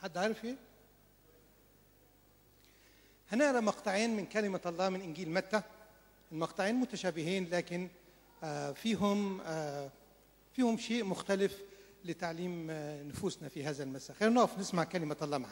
حد عارف ايه؟ هنقرا مقطعين من كلمة الله من إنجيل متى. المقطعين متشابهين لكن فيهم شيء مختلف لتعليم نفوسنا في هذا المساء. خلينا نقف نسمع كلمة الله معنا.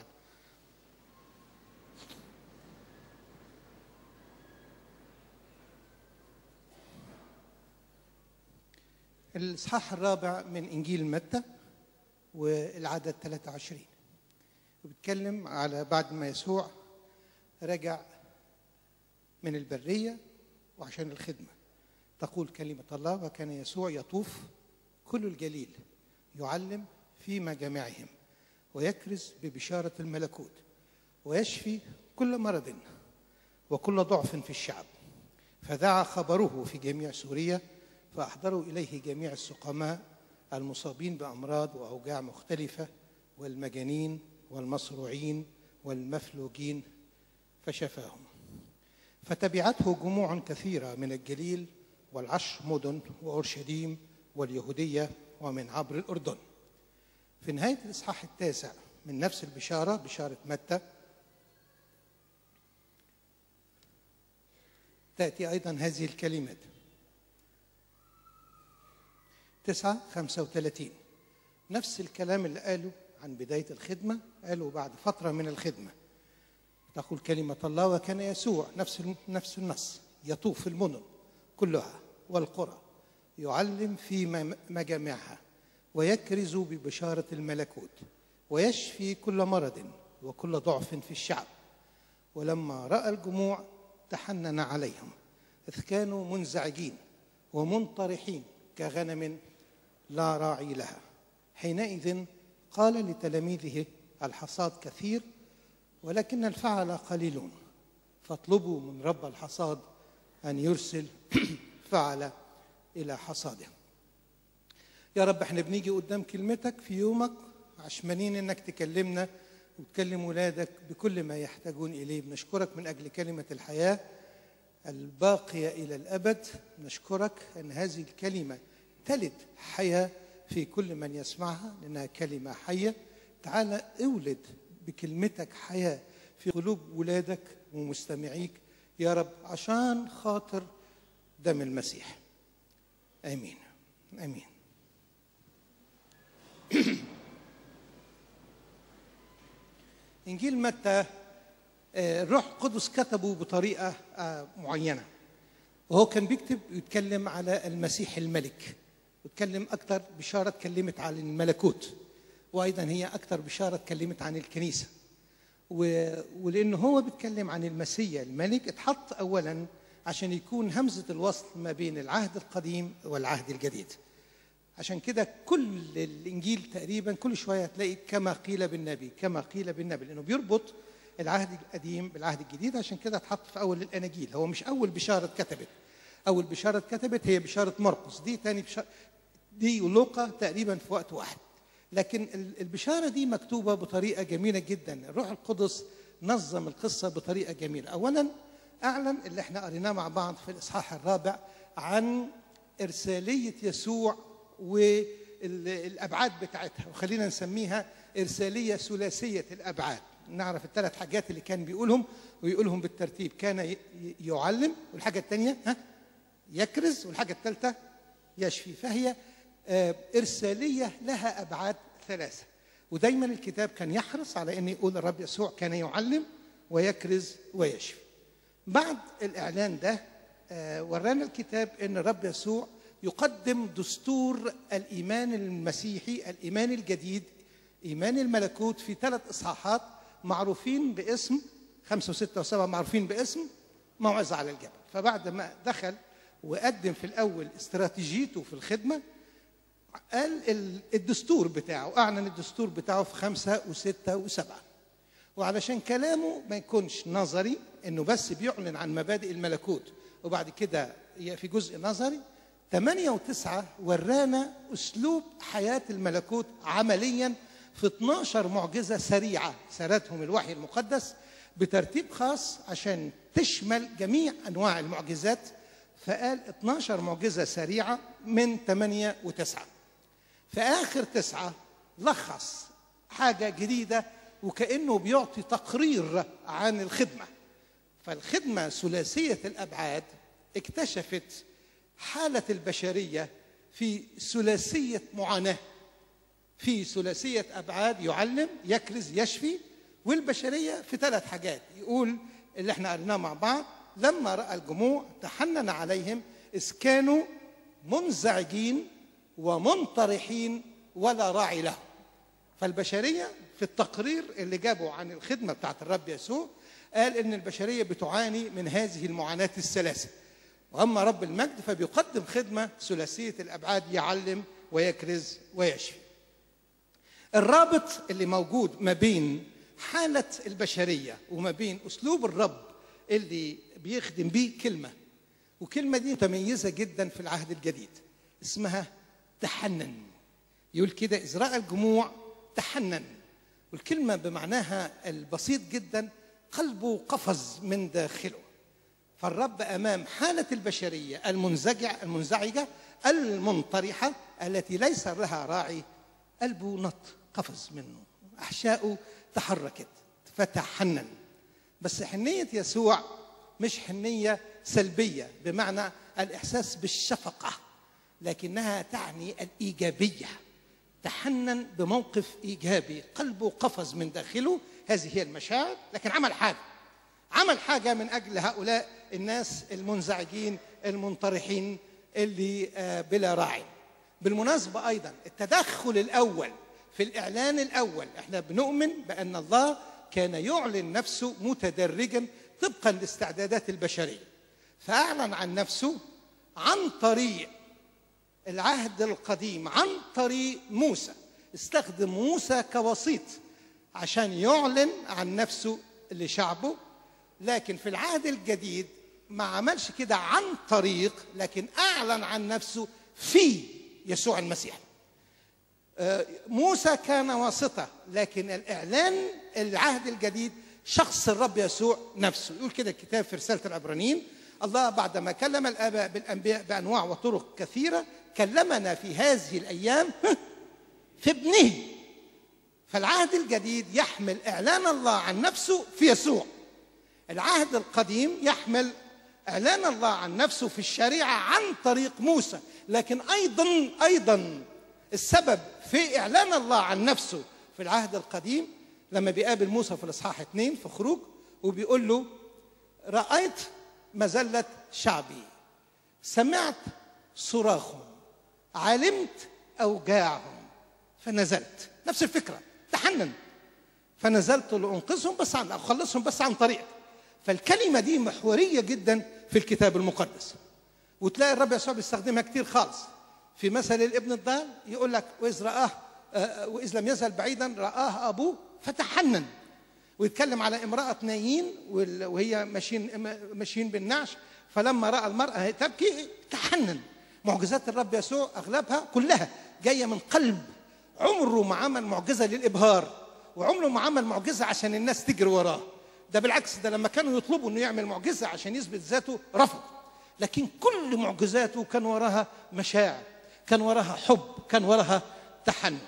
الإصحاح الرابع من إنجيل متى والعدد 23 وبيتكلم على بعد ما يسوع رجع من البرية وعشان الخدمة. تقول كلمة الله: وكان يسوع يطوف كل الجليل يعلم في مجامعهم ويكرز ببشارة الملكوت ويشفي كل مرض وكل ضعف في الشعب. فذاع خبره في جميع سوريا فأحضروا إليه جميع السقماء المصابين بأمراض وأوجاع مختلفة والمجانين والمصروعين والمفلوجين فشفاهم. فتبعته جموع كثيرة من الجليل والعشر مدن وأورشليم واليهودية ومن عبر الأردن. في نهاية الإصحاح 9 من نفس البشارة، بشارة متى، تأتي أيضا هذه الكلمات 9:35. نفس الكلام اللي قاله عن بداية الخدمة قاله بعد فترة من الخدمة. تقول كلمة الله: وكان يسوع نفس النص يطوف المدن كلها والقرى يعلم في مجامعها ويكرز ببشارة الملكوت ويشفي كل مرض وكل ضعف في الشعب. ولما رأى الجموع تحنن عليهم إذ كانوا منزعجين ومنطرحين كغنم لا راعي لها. حينئذ قال لتلاميذه: الحصاد كثير ولكن الفعل قليلون، فاطلبوا من رب الحصاد أن يرسل فعل إلى حصاده. يا رب، احنا بنيجي قدام كلمتك في يومك عشمانين انك تكلمنا وتكلم ولادك بكل ما يحتاجون إليه. بنشكرك من أجل كلمة الحياة الباقية إلى الأبد. نشكرك أن هذه الكلمة تلد حياة في كل من يسمعها لأنها كلمة حية. تعالى اولد بكلمتك حياة في قلوب ولادك ومستمعيك يا رب، عشان خاطر دم المسيح. آمين آمين. إنجيل متى الروح القدس كتبه بطريقة معينة، وهو كان بيكتب يتكلم على المسيح الملك، وتكلم أكتر بشارة اتكلمت عن الملكوت، وأيضا هي أكتر بشارة اتكلمت عن الكنيسة. ولأنه هو بيتكلم عن المسيح الملك اتحط أولا عشان يكون همزة الوصل ما بين العهد القديم والعهد الجديد. عشان كده كل الإنجيل تقريبا كل شوية تلاقي كما قيل بالنبي كما قيل بالنبي، لأنه بيربط العهد القديم بالعهد الجديد. عشان كده اتحط في أول الأناجيل. هو مش أول بشارة اتكتبت، أول بشارة اتكتبت هي بشارة مرقس، دي تاني بشارة، دي ولوقا تقريبا في وقت واحد. لكن البشارة دي مكتوبة بطريقة جميلة جدا. الروح القدس نظم القصة بطريقة جميلة. أولا أعلن اللي احنا قريناه مع بعض في الإصحاح الرابع عن إرسالية يسوع والأبعاد بتاعتها، وخلينا نسميها إرسالية ثلاثية الأبعاد. نعرف الثلاث حاجات اللي كان بيقولهم ويقولهم بالترتيب. كان يعلم، والحاجة الثانية يكرز، والحاجة الثالثة يشفي. فهي إرسالية لها أبعاد ثلاثة. ودايما الكتاب كان يحرص على أن يقول الرب يسوع كان يعلم ويكرز ويشفي. بعد الإعلان ده ورانا الكتاب أن الرب يسوع يقدم دستور الإيمان المسيحي، الإيمان الجديد، إيمان الملكوت، في 3 إصحاحات معروفين باسم 5 و6 و7 معروفين باسم موعظة على الجبل. فبعد ما دخل وقدم في الأول استراتيجيته في الخدمة، قال الدستور بتاعه، أعلن الدستور بتاعه في 5 و6 و7. وعلشان كلامه ما يكونش نظري إنه بس بيعلن عن مبادئ الملكوت وبعد كده في جزء نظري، 8 و9 ورانا أسلوب حياة الملكوت عملياً في 12 معجزة سريعة سردهم الوحي المقدس بترتيب خاص عشان تشمل جميع أنواع المعجزات. فقال 12 معجزة سريعة من 8 و9. في آخر 9 لخص حاجة جديدة وكأنه بيعطي تقرير عن الخدمة. فالخدمة ثلاثية الأبعاد اكتشفت حالة البشرية في ثلاثية معاناة، في ثلاثية أبعاد: يعلم، يكرز، يشفي. والبشرية في 3 حاجات. يقول اللي احنا قلناه مع بعض: لما رأى الجموع تحنن عليهم إذ كانوا منزعجين ومنطرحين ولا راعي لهم. فالبشرية في التقرير اللي جابه عن الخدمة بتاعت الرب يسوع قال إن البشرية بتعاني من هذه المعاناة الثلاثة. وأما رب المجد فبيقدم خدمة ثلاثية الأبعاد: يعلم ويكرز ويشفي. الرابط اللي موجود ما بين حالة البشرية وما بين أسلوب الرب اللي بيخدم بيه كلمة، وكلمة دي متميزة جدا في العهد الجديد، اسمها تحنن. يقول كده: إذ رأى الجموع تحنن. والكلمة بمعناها البسيط جدا قلبه قفز من داخله. فالرب أمام حالة البشرية المنزعجة المنطرحة التي ليس لها راعي، قلبه نط، قفز منه، أحشاؤه تحركت فتحنن. بس حنية يسوع مش حنية سلبية بمعنى الإحساس بالشفقة، لكنها تعني الإيجابية. تحنن بموقف إيجابي، قلبه قفز من داخله. هذه هي المشاعر. لكن عمل حاجة من أجل هؤلاء الناس المنزعجين المنطرحين اللي بلا راعي. بالمناسبة أيضا التدخل الأول في الإعلان الأول، احنا بنؤمن بأن الله كان يعلن نفسه متدرجا طبقا لاستعدادات البشرية. فأعلن عن نفسه عن طريق العهد القديم، عن طريق موسى. استخدم موسى كوسيط عشان يعلن عن نفسه لشعبه. لكن في العهد الجديد ما عملش كده عن طريق، لكن أعلن عن نفسه في يسوع المسيح. موسى كان واسطة، لكن الإعلان العهد الجديد شخص الرب يسوع نفسه. يقول كده الكتاب في رسالة العبرانيين: الله بعدما كلم الآباء بالأنبياء بأنواع وطرق كثيرة كلمنا في هذه الأيام في ابنه. فالعهد الجديد يحمل إعلان الله عن نفسه في يسوع. العهد القديم يحمل إعلان الله عن نفسه في الشريعة عن طريق موسى. لكن أيضا السبب في إعلان الله عن نفسه في العهد القديم لما بيقابل موسى في الإصحاح 2 في خروج وبيقول له: رأيت مذلة شعبي، سمعت صراخهم، علمت أوجاعهم فنزلت. نفس الفكرة، تحنن. فنزلت لأنقذهم بس عن أخلصهم بس عن طريقك. فالكلمة دي محورية جدا في الكتاب المقدس، وتلاقي الرب يسوع بيستخدمها كتير خالص. في مثل الابن الضال يقول لك: وإذ لم يزل بعيدا رآه أبوه فتحنن. ويتكلم على امرأة نايين وهي ماشيين بالنعش، فلما رأى المرأة تبكي تحنن. معجزات الرب يسوع أغلبها كلها جاية من قلب. عمره ما عمل معجزة للإبهار، وعمره ما عمل معجزة عشان الناس تجري وراه. ده بالعكس، ده لما كانوا يطلبوا انه يعمل معجزة عشان يثبت ذاته رفض. لكن كل معجزاته كان وراها مشاعر، كان وراها حب، كان وراها تحنن.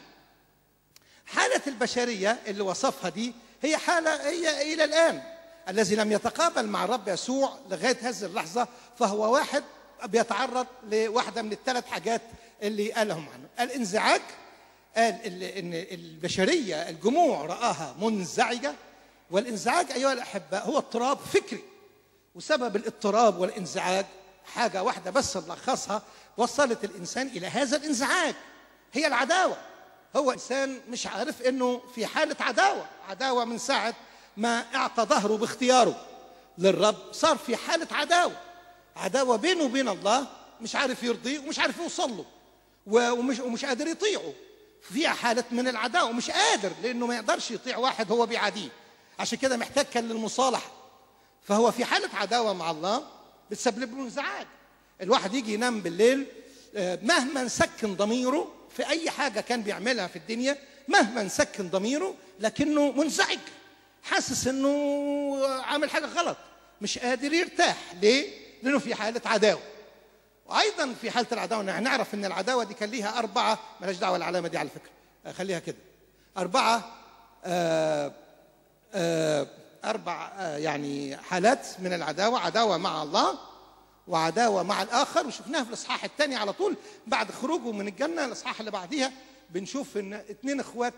حالة البشرية اللي وصفها دي هي حالة هي إلى الآن. الذي لم يتقابل مع الرب يسوع لغاية هذه اللحظة فهو واحد بيتعرض لواحدة من ال3 حاجات اللي قالهم عنه. الانزعاج، قال إن البشرية الجموع رآها منزعجة. والانزعاج أيها الأحباء هو اضطراب فكري، وسبب الاضطراب والانزعاج حاجة واحدة بس لخصها وصلت الإنسان إلى هذا الانزعاج، هي العداوة. هو إنسان مش عارف إنه في حالة عداوة من ساعة ما اعطى ظهره باختياره للرب صار في حالة عداوة بينه وبين الله، مش عارف يرضيه ومش عارف يوصل له ومش قادر يطيعه. فيها حالة من العداوة، مش قادر لأنه ما يقدرش يطيع واحد هو بيعاديه، عشان كده محتاج كان للمصالحة. فهو في حالة عداوة مع الله بتسبب له انزعاج. الواحد يجي ينام بالليل مهما سكن ضميره في أي حاجة كان بيعملها في الدنيا، مهما سكن ضميره لكنه منزعج، حاسس إنه عامل حاجة غلط، مش قادر يرتاح. ليه؟ لأنه في حالة عداوة. وأيضا في حالة العداوة نعرف إن العداوة دي كان ليها 4، ملاش دعوة العلامة دي على فكرة، خليها كده، 4 أربع يعني حالات من العداوة: عداوة مع الله، وعداوة مع الآخر، وشفناها في الإصحاح الثاني على طول بعد خروجه من الجنة. الإصحاح اللي بعديها بنشوف إن 2 إخوات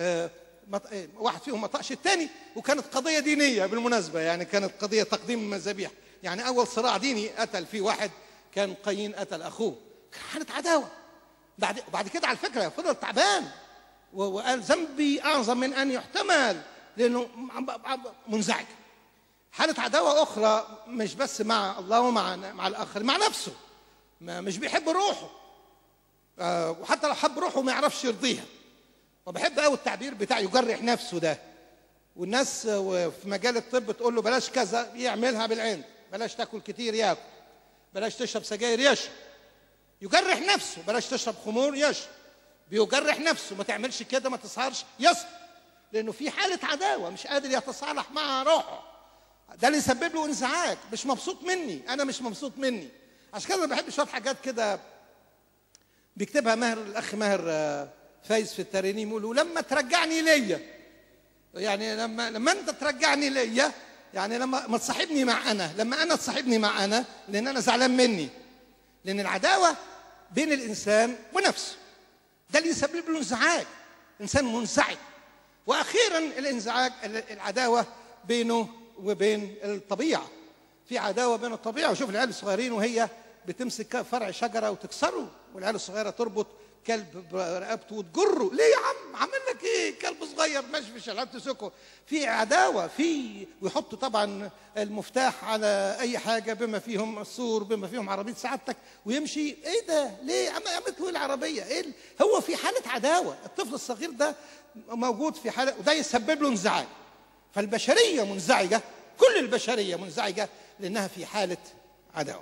واحد فيهم ما طقش الثاني، وكانت قضية دينية بالمناسبة، يعني كانت قضية تقديم مذابيح. يعني أول صراع ديني قتل فيه واحد، كان قايين قتل أخوه، حالة عداوة. بعد كده على فكرة فضل تعبان وقال ذنبي أعظم من أن يحتمل، لأنه منزعج. حالة عداوة أخرى مش بس مع الله ومع الآخر، مع نفسه، مش بيحب روحه، وحتى لو حب روحه ما يعرفش يرضيها. وبحب قوي التعبير بتاع يجرح نفسه ده. والناس في مجال الطب تقول له بلاش كذا يعملها بالعين، بلاش تاكل كتير ياكل، بلاش تشرب سجاير يشرب. يجرح نفسه، بلاش تشرب خمور يشرب. بيجرح نفسه، ما تعملش كده، ما تسهرش يسهر، لأنه في حالة عداوة مش قادر يتصالح مع روحه. ده اللي يسبب له انزعاج، مش مبسوط مني، أنا مش مبسوط مني. عشان كده أنا بحب شوية حاجات كده بيكتبها الأخ ماهر فايز في الترانيم، يقول لما ترجعني ليا، يعني لما أنت ترجعني ليا، يعني لما ما تصاحبني مع أنا، لما أنا تصاحبني مع أنا، لأن أنا زعلان مني. لأن العداوة بين الإنسان ونفسه ده اللي يسبب له انزعاج، إنسان منزعج. وأخيرا الانزعاج، العداوة بينه وبين الطبيعة. في عداوة بين الطبيعة. وشوف العيال الصغيرين وهي بتمسك فرع شجرة وتكسره، والعيال الصغيرة تربط كلب برقبته وتجره. ليه يا عم؟ عامل لك ايه؟ كلب صغير ماشي في الشارع تمسكه. في عداوة، ويحطوا طبعا المفتاح على أي حاجة بما فيهم السور، بما فيهم عربية سعادتك، ويمشي. ايه ده؟ ليه عملت له العربية؟ ايه هو في حالة عداوة. الطفل الصغير ده موجود في حالة، وده يسبب له انزعاج. فالبشرية منزعجة، كل البشرية منزعجة لأنها في حالة عداوة.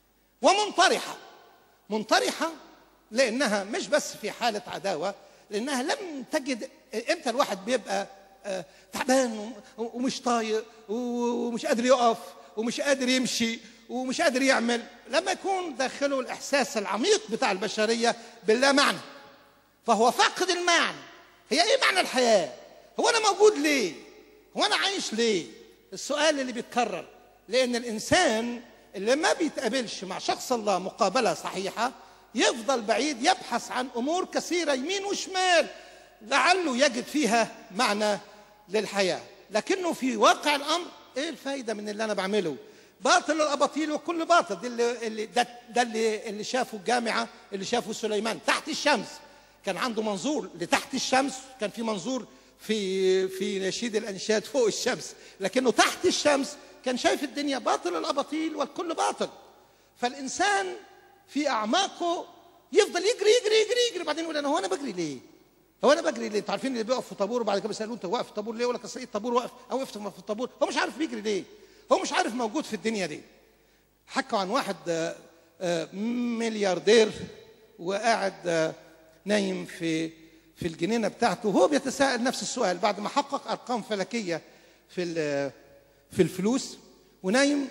منطرحة لأنها مش بس في حالة عداوة، لأنها لم تجد. إمتى الواحد بيبقى تعبان ومش طايق ومش قادر يقف ومش قادر يمشي ومش قادر يعمل؟ لما يكون داخله الإحساس العميق بتاع البشرية باللا معنى، فهو فاقد المعنى. هي إيه معنى الحياة؟ هو أنا موجود ليه؟ هو أنا عايش ليه؟ السؤال اللي بيتكرر. لأن الإنسان اللي ما بيتقابلش مع شخص الله مقابلة صحيحة يفضل بعيد، يبحث عن أمور كثيرة يمين وشمال لعله يجد فيها معنى للحياة. لكنه في واقع الأمر إيه الفايدة من اللي أنا بعمله؟ باطل الأباطيل وكل باطل. ده اللي شافه الجامعة، اللي شافه سليمان تحت الشمس. كان عنده منظور لتحت الشمس، كان في منظور في نشيد الأنشاد فوق الشمس، لكنه تحت الشمس كان شايف الدنيا باطل الأباطيل والكل باطل. فالإنسان في أعماقه يفضل يجري يجري يجري يجري، بعدين يقول هو أنا بجري ليه؟ هو أنا بجري ليه؟ أنتوا عارفين اللي بيقف في طابور وبعد كده بيسألوه أنت واقف في طابور ليه؟ يقول لك أصل الطابور واقف أو وقفت في الطابور. هو مش عارف بيجري ليه، هو مش عارف موجود في الدنيا دي. حكوا عن واحد ملياردير وقاعد نايم في الجنينة بتاعته، وهو بيتساءل نفس السؤال بعد ما حقق أرقام فلكية في الفلوس، ونايم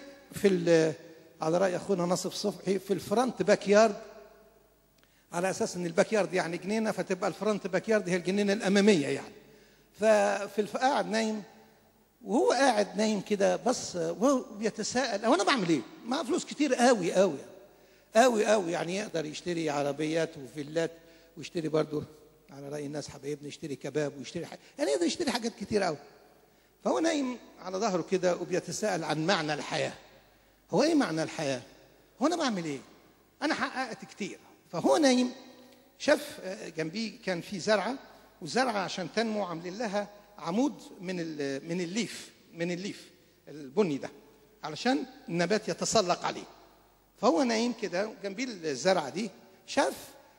على رأي أخونا ناصف صبحي في الفرونت باك يارد، على أساس أن الباك يارد يعني جنينة، فتبقى الفرونت باك يارد هي الجنينة الأمامية يعني. قاعد نايم، وهو قاعد نايم كده بس وهو بيتساءل هو أنا بعمل إيه؟ معاه فلوس كتير قوي قوي قوي قوي، يعني يقدر يشتري عربيات وفيلات، ويشتري برضه على رأي الناس حبايبنا يشتري كباب ويشتري يعني يقدر يشتري حاجات كتير قوي. فهو نايم على ظهره كده وبيتساءل عن معنى الحياة. هو ايه معنى الحياة؟ هو انا بعمل ايه؟ انا حققت كتير. فهو نايم شاف جنبيه كان في زرعة، والزرعة عشان تنمو عاملين لها عمود من الليف البني ده علشان النبات يتسلق عليه. فهو نايم كده جنبيه الزرعة دي، شاف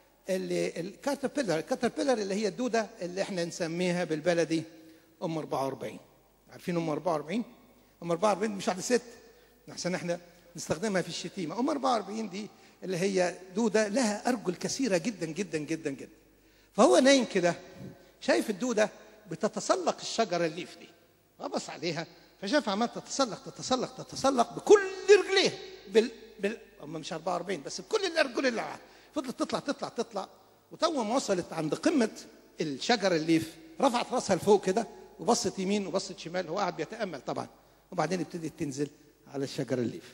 الكاتربيلر اللي هي الدودة اللي احنا نسميها بالبلدي ام 44. عارفين ام 44؟ ام 44 مش واحدة ست، احسن احنا نستخدمها في الشتيمة. ام 44 دي اللي هي دودة لها أرجل كثيرة جدا جدا جدا جدا. فهو نايم كده شايف الدودة بتتسلق الشجرة الليف دي، فبص عليها فشاف عمال تتسلق بكل رجليها هم مش 44 بس بكل الأرجل اللي معاها. فضلت تطلع وتو ما وصلت عند قمة الشجرة الليف رفعت راسها لفوق كده وبصت يمين وبصت شمال، هو قاعد بيتامل طبعا، وبعدين ابتدت تنزل على الشجر الليف.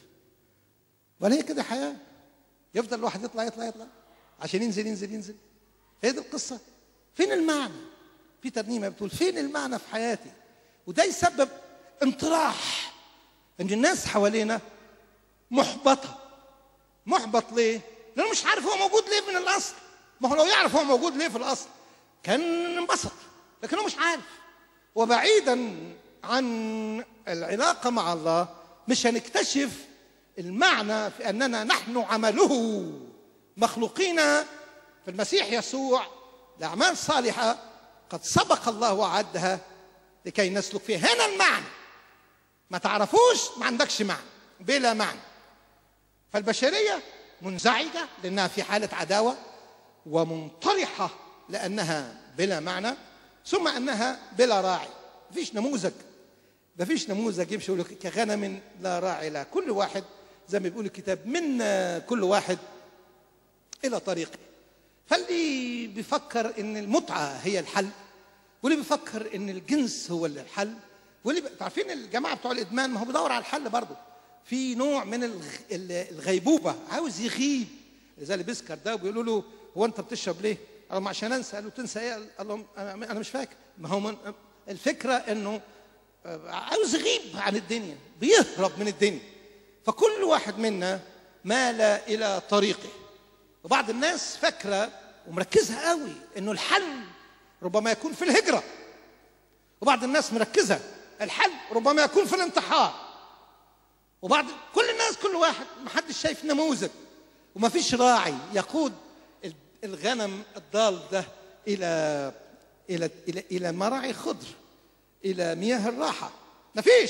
ولا هي كده حياه؟ يفضل الواحد يطلع يطلع يطلع عشان ينزل ينزل ينزل. هي دي القصه. فين المعنى؟ في ترنيمه بتقول فين المعنى في حياتي؟ وده يسبب انطراح ان الناس حوالينا محبطه. محبط ليه؟ لانه مش عارف هو موجود ليه من الاصل. ما هو لو يعرف هو موجود ليه في الاصل كان انبسط، لكن هو مش عارف. وبعيدا عن العلاقه مع الله مش هنكتشف المعنى في اننا نحن عمله مخلوقين في المسيح يسوع لاعمال صالحه قد سبق الله وعدها لكي نسلك فيها. هنا المعنى. ما تعرفوش ما عندكش معنى، بلا معنى. فالبشريه منزعجه لانها في حاله عداوه، ومنطرحه لانها بلا معنى، ثم انها بلا راعي. مفيش نموذج، مفيش نموذج يمشي كغنم لا راعي لها. كل واحد زي ما بيقول الكتاب من كل واحد الى طريقه. فاللي بيفكر ان المتعه هي الحل، واللي بيفكر ان الجنس هو الحل، واللي عارفين الجماعه بتوع الادمان ما هو بيدور على الحل برضه. في نوع من الغيبوبه، عاوز يغيب. زي اللي بيسكر ده وبيقولوا له هو انت بتشرب ليه؟ قال لهم عشان انسى. قال له تنسى ايه؟ قال لهم انا مش فاكر. ما هو الفكره انه عاوز يغيب عن الدنيا، بيهرب من الدنيا. فكل واحد منا مال الى طريقه. وبعض الناس فاكره ومركزه قوي انه الحل ربما يكون في الهجره، وبعض الناس مركزه الحل ربما يكون في الانتحار، وبعض كل الناس كل واحد ما حدش شايف نموذج، وما فيش راعي يقود الغنم الضال ده الى الى الى الى مراعي خضر، الى مياه الراحه. ما فيش.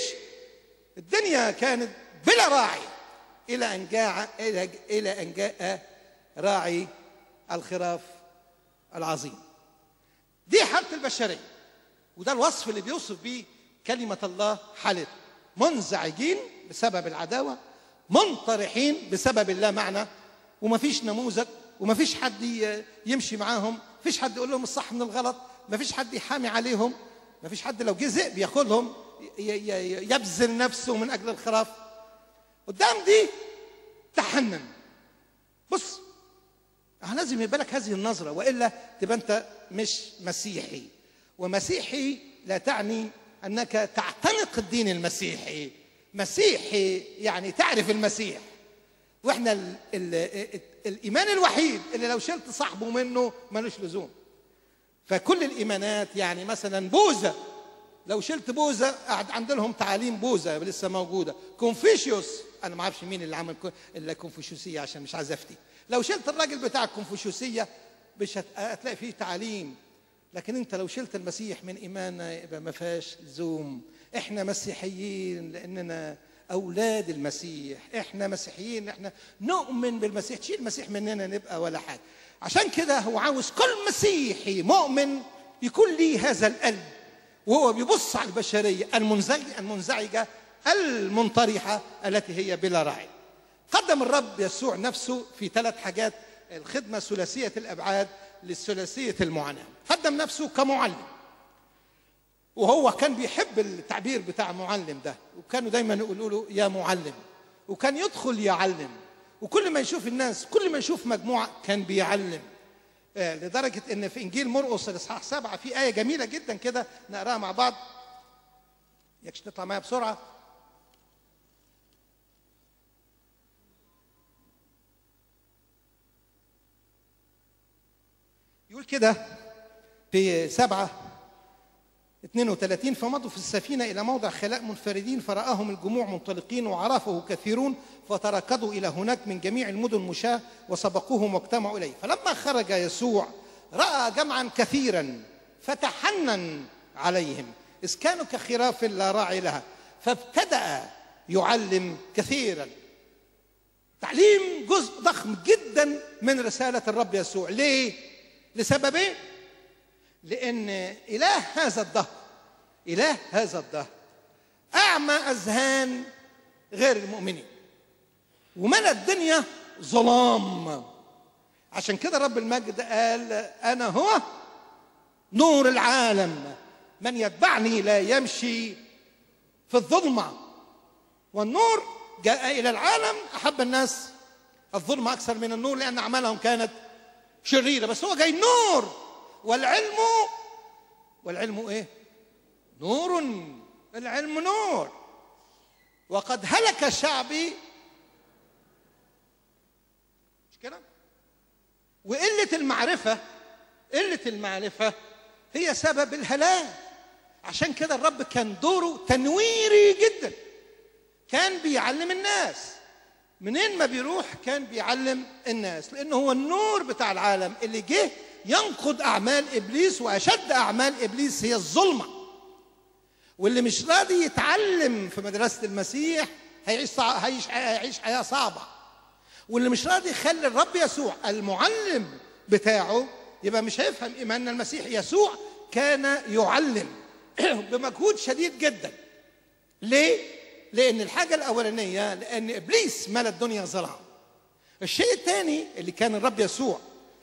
الدنيا كانت بلا راعي الى ان جاء راعي الخراف العظيم. دي حالة البشرية، وده الوصف اللي بيوصف بيه كلمة الله حالته. منزعجين بسبب العداوة، منطرحين بسبب اللا معنى، ومفيش نموذج، ومفيش حد يمشي معاهم، مفيش حد يقول لهم الصح من الغلط، مفيش حد يحامي عليهم، مفيش حد لو جه ذئب ياخدهم يبذل نفسه من أجل الخراف. قدام دي تحنن. بص، لازم يبقى لك هذه النظرة، وإلا تبقى أنت مش مسيحي. ومسيحي لا تعني أنك تعتنق الدين المسيحي. مسيحي يعني تعرف المسيح. وإحنا الإيمان الوحيد اللي لو شلت صاحبه منه ملوش لزوم. فكل الإيمانات يعني مثلا بوذا، لو شلت بوذا عندهم تعاليم بوذا لسه موجودة. كونفوشيوس، أنا ما أعرفش مين اللي عمل الكونفوشيوسية عشان مش عايز أفتي. لو شلت الراجل بتاع الكونفوشيوسية مش هتلاقي فيه تعاليم. لكن انت لو شلت المسيح من ايماننا يبقى ما فيهاش لزوم. احنا مسيحيين لاننا اولاد المسيح، احنا مسيحيين، احنا نؤمن بالمسيح. تشيل المسيح مننا نبقى ولا حاجه. عشان كده هو عاوز كل مسيحي مؤمن يكون ليه هذا القلب، وهو بيبص على البشريه المنزعجه المنطرحه التي هي بلا راعي. قدم الرب يسوع نفسه في 3 حاجات، الخدمة ثلاثية الأبعاد للثلاثية المعاناة. قدم نفسه كمعلم، وهو كان بيحب التعبير بتاع معلم ده، وكانوا دايما يقولوا له يا معلم، وكان يدخل يعلم، وكل ما يشوف الناس، كل ما يشوف مجموعة كان بيعلم. لدرجة إن في إنجيل مرقس الإصحاح 7 في آية جميلة جدا كده نقراها مع بعض. يكش تطلع معايا بسرعة. يقول كده في 7:32: فمضوا في السفينة إلى موضع خلاء منفردين، فرآهم الجموع منطلقين وعرفه كثيرون، فتركضوا إلى هناك من جميع المدن مشاة وسبقوهم واجتمعوا إليه. فلما خرج يسوع رأى جمعا كثيرا فتحنن عليهم، إذ كانوا كخراف لا راعي لها، فابتدأ يعلم كثيرا. تعليم جزء ضخم جدا من رسالة الرب يسوع. ليه؟ لسببين. لأن إله هذا الدهر أعمى أذهان غير المؤمنين، وملأ الدنيا ظلام. عشان كده رب المجد قال أنا هو نور العالم، من يتبعني لا يمشي في الظلمة والنور جاء إلى العالم. أحب الناس الظلمة أكثر من النور لأن أعمالهم كانت شريرة، بس هو جاي نور. والعلم إيه؟ نور. العلم نور. وقد هلك شعبي، مش كده؟ وقلة المعرفة هي سبب الهلاك. عشان كده الرب كان دوره تنويري جدا، كان بيعلم الناس. منين ما بيروح كان بيعلم الناس، لأنه هو النور بتاع العالم اللي جه ينقض أعمال إبليس، وأشد أعمال إبليس هي الظلمة. واللي مش راضي يتعلم في مدرسة المسيح هيعيش حياة صعبة. واللي مش راضي يخلي الرب يسوع المعلم بتاعه يبقى مش هيفهم إيماننا. المسيح يسوع كان يعلم بمجهود شديد جدا. ليه؟ لأن الحاجة الأولانية لأن إبليس ملى الدنيا ظلام. الشيء الثاني اللي كان الرب يسوع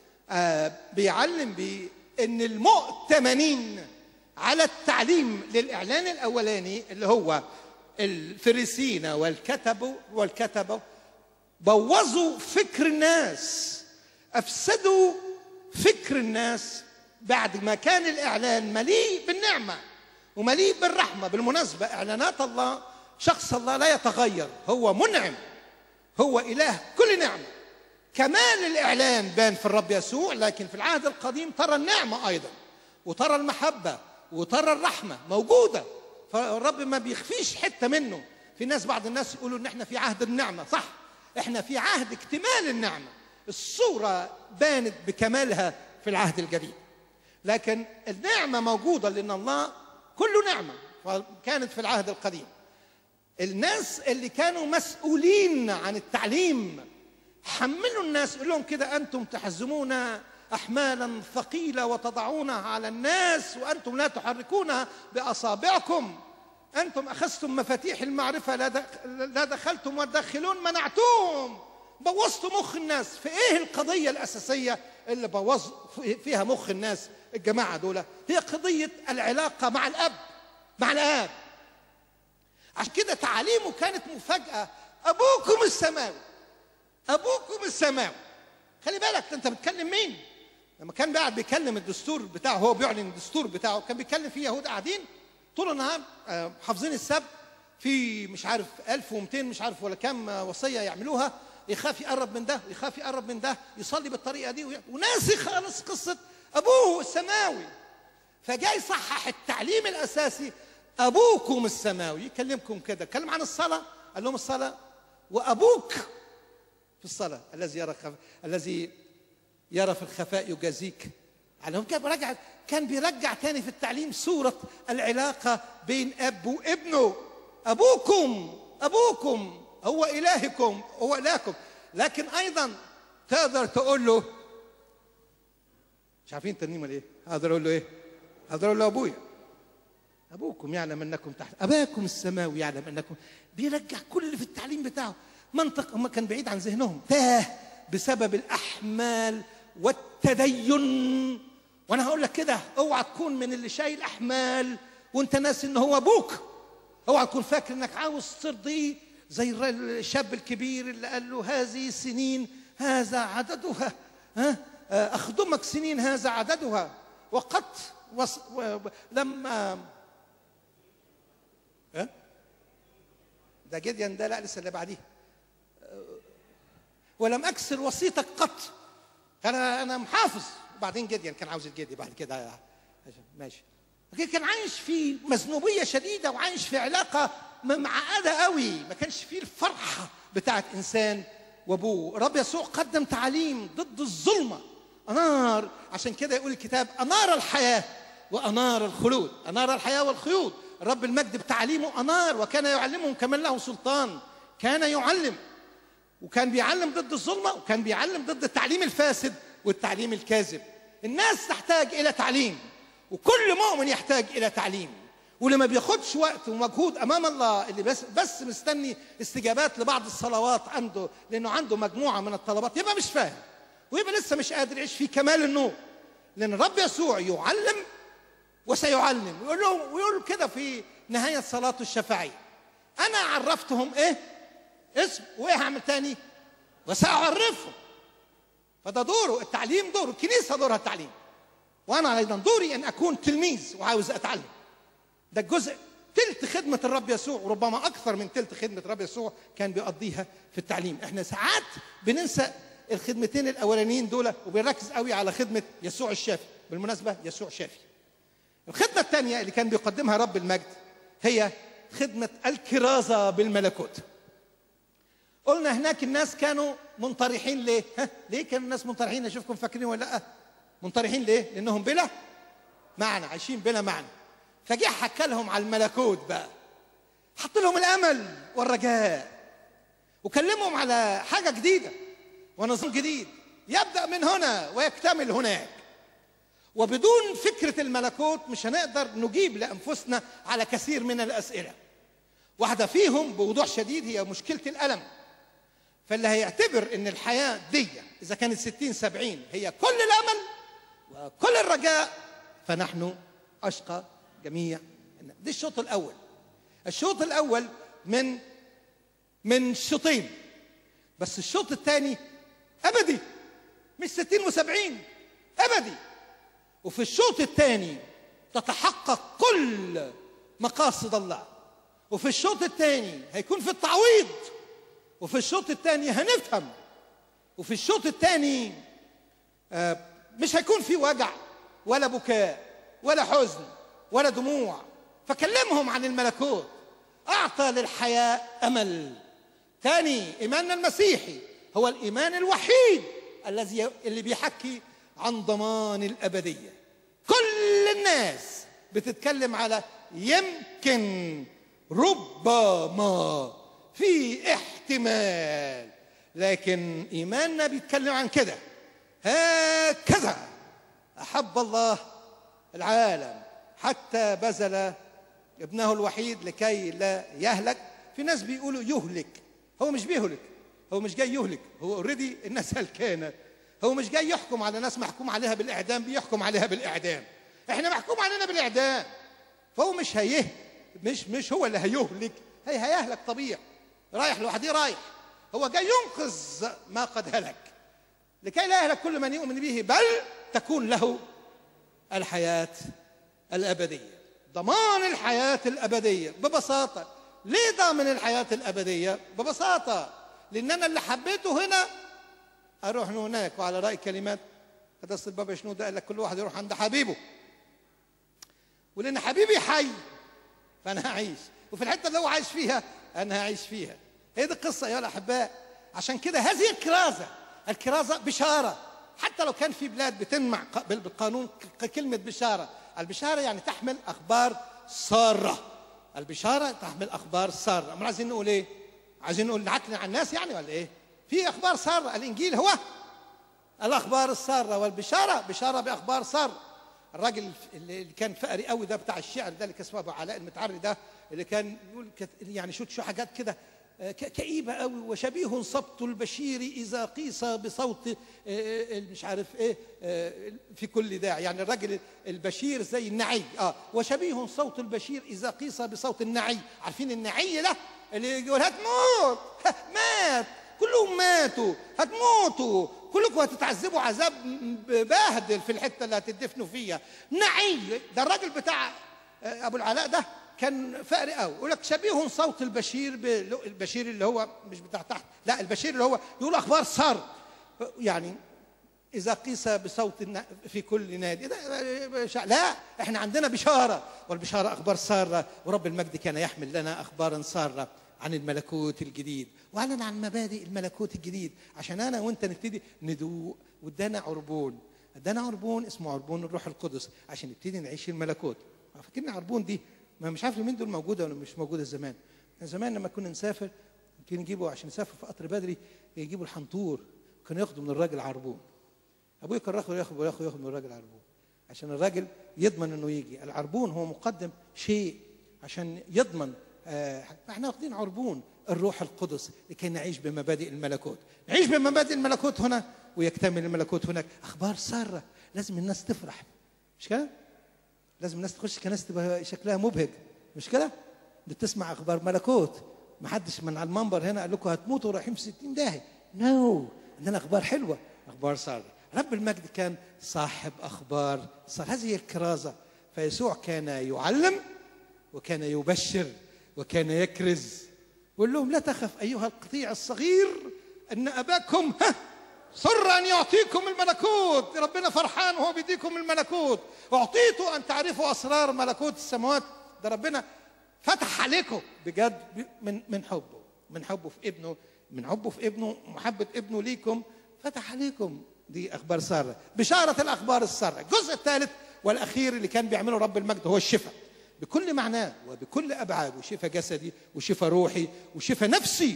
بيعلم بيه أن المؤتمنين على التعليم للإعلان الأولاني اللي هو الفريسيين والكتبة بوظوا فكر الناس، أفسدوا فكر الناس بعد ما كان الإعلان مليء بالنعمة ومليء بالرحمة. بالمناسبة إعلانات الله، شخص الله لا يتغير، هو منعم، هو إله كل نعمة. كمال الإعلان بان في الرب يسوع، لكن في العهد القديم ترى النعمة أيضا، وترى المحبة، وترى الرحمة موجودة. فالرب ما بيخفيش حتة منه. في ناس، بعض الناس يقولوا إن إحنا في عهد النعمة. صح، إحنا في عهد اكتمال النعمة. الصورة بانت بكمالها في العهد الجديد، لكن النعمة موجودة لأن الله كله نعمة، فكانت في العهد القديم. الناس اللي كانوا مسؤولين عن التعليم حملوا الناس، قال لهم كده: أنتم تحزمون أحمالا ثقيلة وتضعونها على الناس وأنتم لا تحركونها بأصابعكم. أنتم أخذتم مفاتيح المعرفة لا دخلتم والداخلون منعتوهم. بوظتوا مخ الناس. في إيه القضية الأساسية اللي بوظ فيها مخ الناس الجماعة دول؟ هي قضية العلاقة مع الأب، مع الآب. عشان كده تعاليمه كانت مفاجأة. أبوكم السماوي، أبوكم السماوي. خلي بالك أنت بتكلم مين؟ لما كان قاعد بيكلم الدستور بتاعه، هو بيعلن الدستور بتاعه، كان بيكلم فيه يهود قاعدين طول النهار حافظين السبت، في مش عارف 1200 مش عارف ولا كام وصية يعملوها، يخاف يقرب من ده ويخاف يقرب من ده، يصلي بالطريقة دي وناسي خالص قصة أبوه السماوي. فجاي يصحح التعليم الأساسي: أبوكم السماوي. يكلمكم كده، كلم عن الصلاة، قال لهم الصلاة وأبوك في الصلاة الذي يرى في الخفاء يجازيك. عليهم كان بيرجع تاني في التعليم صورة العلاقة بين أب وابنه. أبوكم هو إلهكم، هو إلهكم. لكن أيضا تقدر تقول له، مش عارفين ترنيمة ليه؟ أقدر أقول له إيه؟ أقدر أقول له أبويا. أبوكم يعلم أنكم تحت، أباكم السماوي يعلم أنكم. بيرجع كل اللي في التعليم بتاعه منطق هم كان بعيد عن ذهنهم، تاه بسبب الأحمال والتدين. وأنا هقول لك كده: اوعى تكون من اللي شايل أحمال وأنت ناسي إن هو أبوك. اوعى تكون فاكر إنك عاوز ترضيه زي الشاب الكبير اللي قال له: هذه سنين هذا عددها، أخدمك سنين هذا عددها. وقد لما ده جديان، ده لا لسه اللي بعديه. ولم أكسر وصيتك قط. أنا محافظ. وبعدين جديان كان عاوز الجدي بعد كده، ماشي. لكن كان عايش في مذنوبية شديدة وعايش في علاقة معقدة قوي، ما كانش فيه الفرحة بتاعت إنسان وأبوه. رب يسوع قدم تعاليم ضد الظلمة، أنار. عشان كده يقول الكتاب: أنار الحياة وأنار الخلود. أنار الحياة والخلود. رب المجد بتعليمه أنار، وكان يعلمهم كمان له سلطان. كان يعلم، وكان بيعلم ضد الظلمة، وكان بيعلم ضد التعليم الفاسد والتعليم الكاذب. الناس تحتاج إلى تعليم، وكل مؤمن يحتاج إلى تعليم. واللي ما بياخدش وقت ومجهود أمام الله، اللي بس مستني استجابات لبعض الصلوات عنده لأنه عنده مجموعة من الطلبات، يبقى مش فاهم ويبقى لسه مش قادر يعيش في كمال النور. لأن الرب يسوع يعلم وسيعلم. ويقول كده في نهاية صلاته الشفاعية: أنا عرفتهم إيه؟ اسم، وإيه هعمل تاني؟ وسأعرفهم. فده دوره، التعليم دوره، الكنيسة دورها التعليم، وأنا أيضا دوري أن أكون تلميذ وعاوز أتعلم. ده الجزء تلت خدمة الرب يسوع، وربما أكثر من تلت خدمة الرب يسوع كان بيقضيها في التعليم. إحنا ساعات بننسى الخدمتين الأولانيين دول وبنركز قوي على خدمة يسوع الشافي. بالمناسبة يسوع شافي. الخدمة الثانية اللي كان بيقدمها رب المجد هي خدمة الكرازة بالملكوت. قلنا هناك الناس كانوا منطرحين ليه؟ ليه كانوا الناس منطرحين؟ أشوفكم فاكرين ولا لأ؟ منطرحين ليه؟ لأنهم بلا معنى، عايشين بلا معنى. فجه حكى لهم على الملكوت بقى، حط لهم الأمل والرجاء، وكلمهم على حاجة جديدة ونظام جديد يبدأ من هنا ويكتمل هناك. وبدون فكرة الملكوت مش هنقدر نجيب لأنفسنا على كثير من الأسئلة. واحدة فيهم بوضوح شديد هي مشكلة الألم. فاللي هيعتبر إن الحياة دي إذا كانت 60-70 هي كل الأمل وكل الرجاء، فنحن أشقى جميع. دي الشوط الأول. الشوط الأول من شوطين، بس الشوط الثاني أبدي، مش 60-70، أبدي. وفي الشوط الثاني تتحقق كل مقاصد الله. وفي الشوط الثاني هيكون في التعويض. وفي الشوط الثاني هنفهم. وفي الشوط الثاني مش هيكون في وجع ولا بكاء ولا حزن ولا دموع. فكلمهم عن الملكوت، أعطى للحياة أمل. ثاني، إيماننا المسيحي هو الإيمان الوحيد اللي بيحكي عن ضمان الأبدية. كل الناس بتتكلم على يمكن، ربما، في احتمال، لكن إيماننا بيتكلم عن كده: هكذا أحب الله العالم حتى بذل ابنه الوحيد لكي لا يهلك. في ناس بيقولوا يهلك، هو مش بيهلك، هو مش جاي يهلك، هو اوريدي الناس هلكانه. هو مش جاي يحكم على ناس محكوم عليها بالإعدام، بيحكم عليها بالإعدام. احنا محكوم علينا بالإعدام، فهو مش هو اللي هيهلك، هيهلك طبيعي، رايح لوحده، رايح. هو جاي ينقذ ما قد هلك لكي لا يهلك كل من يؤمن به، بل تكون له الحياة الأبدية. ضمان الحياة الأبدية ببساطة. ليه ضامن الحياة الأبدية؟ ببساطة لأن أنا اللي حبيته هنا أروح هناك. وعلى رأي كلمات قداسة البابا شنودة قال لك: كل واحد يروح عند حبيبه، ولأن حبيبي حي فأنا هعيش، وفي الحتة اللي هو عايش فيها أنا هعيش فيها. هي دي القصة يا الأحباء. عشان كده هذه الكرازة بشارة. حتى لو كان في بلاد بتمنع بالقانون كلمة بشارة. البشارة يعني تحمل أخبار سارة. البشارة تحمل أخبار سارة. أما عايزين نقول إيه؟ عايزين نقول نعكن على الناس يعني ولا إيه؟ في أخبار سارة. الإنجيل هو الأخبار السارة، والبشارة بشارة بأخبار سارة. الراجل اللي كان فقري قوي ده بتاع الشعر ده، اللي كان اسمه أبو علاء المتعري ده، اللي كان يقول يعني شو حاجات كده كئيبة قوي: وشبيه صبت البشير إذا قيس بصوت مش عارف إيه في كل داعي. يعني الراجل البشير زي النعي. وشبيه صوت البشير إذا قيس بصوت النعي. عارفين النعي ده اللي يقول هتموت، مات، كلهم ماتوا، هتموتوا كلكم، هتتعذبوا عذاب باهدل في الحتة اللي هتدفنوا فيها. نعي. ده الراجل بتاع أبو العلاء ده كان فقري قوي. يقول لك شبيه صوت البشير البشير اللي هو مش بتاع تحت، لا، البشير اللي هو يقول اخبار سار. يعني اذا قيس بصوت في كل نادي لا، احنا عندنا بشاره، والبشاره اخبار ساره. ورب المجد كان يحمل لنا اخبارا ساره عن الملكوت الجديد، واعلن عن مبادئ الملكوت الجديد عشان انا وانت نبتدي ندوق. وادانا عربون اسمه عربون الروح القدس عشان نبتدي نعيش الملكوت. فاكرين عربون دي ما مش عارف مين دول موجوده ولا مش موجوده زمان لما كنا نسافر كنا نجيبه عشان نسافر في قطر بدري، يجيبوا الحنطور، كانوا ياخدوا من الراجل عربون. ابويا كان ياخد من الراجل عربون عشان الراجل يضمن انه يجي. العربون هو مقدم شيء عشان يضمن. احنا واخدين عربون الروح القدس لكي نعيش بمبادئ الملكوت. نعيش بمبادئ الملكوت هنا ويكتمل الملكوت هناك. اخبار ساره، لازم الناس تفرح، مش كده؟ لازم الناس تخش كنايس تبقى شكلها مبهج، مش كده؟ بتسمع اخبار ملكوت. ما حدش من على المنبر هنا قال لكم هتموتوا ورايحين في 60 داهيه. نو، عندنا اخبار حلوه، اخبار ساره. رب المجد كان صاحب اخبار صار، هذه هي الكرازه. فيسوع كان يعلم وكان يبشر وكان يكرز، ويقول لهم لا تخف ايها القطيع الصغير ان اباكم سر ان يعطيكم الملكوت. ربنا فرحان وهو بيديكم الملكوت. اعطيتوا ان تعرفوا اسرار ملكوت السماوات. ده ربنا فتح عليكم بجد من حبه، من حبه في ابنه، من حبه في ابنه، محبه ابنه ليكم فتح عليكم. دي اخبار ساره، بشاره الاخبار الساره. الجزء الثالث والاخير اللي كان بيعمله رب المجد هو الشفاء بكل معناه وبكل ابعاده، شفاء جسدي وشفاء روحي وشفاء نفسي.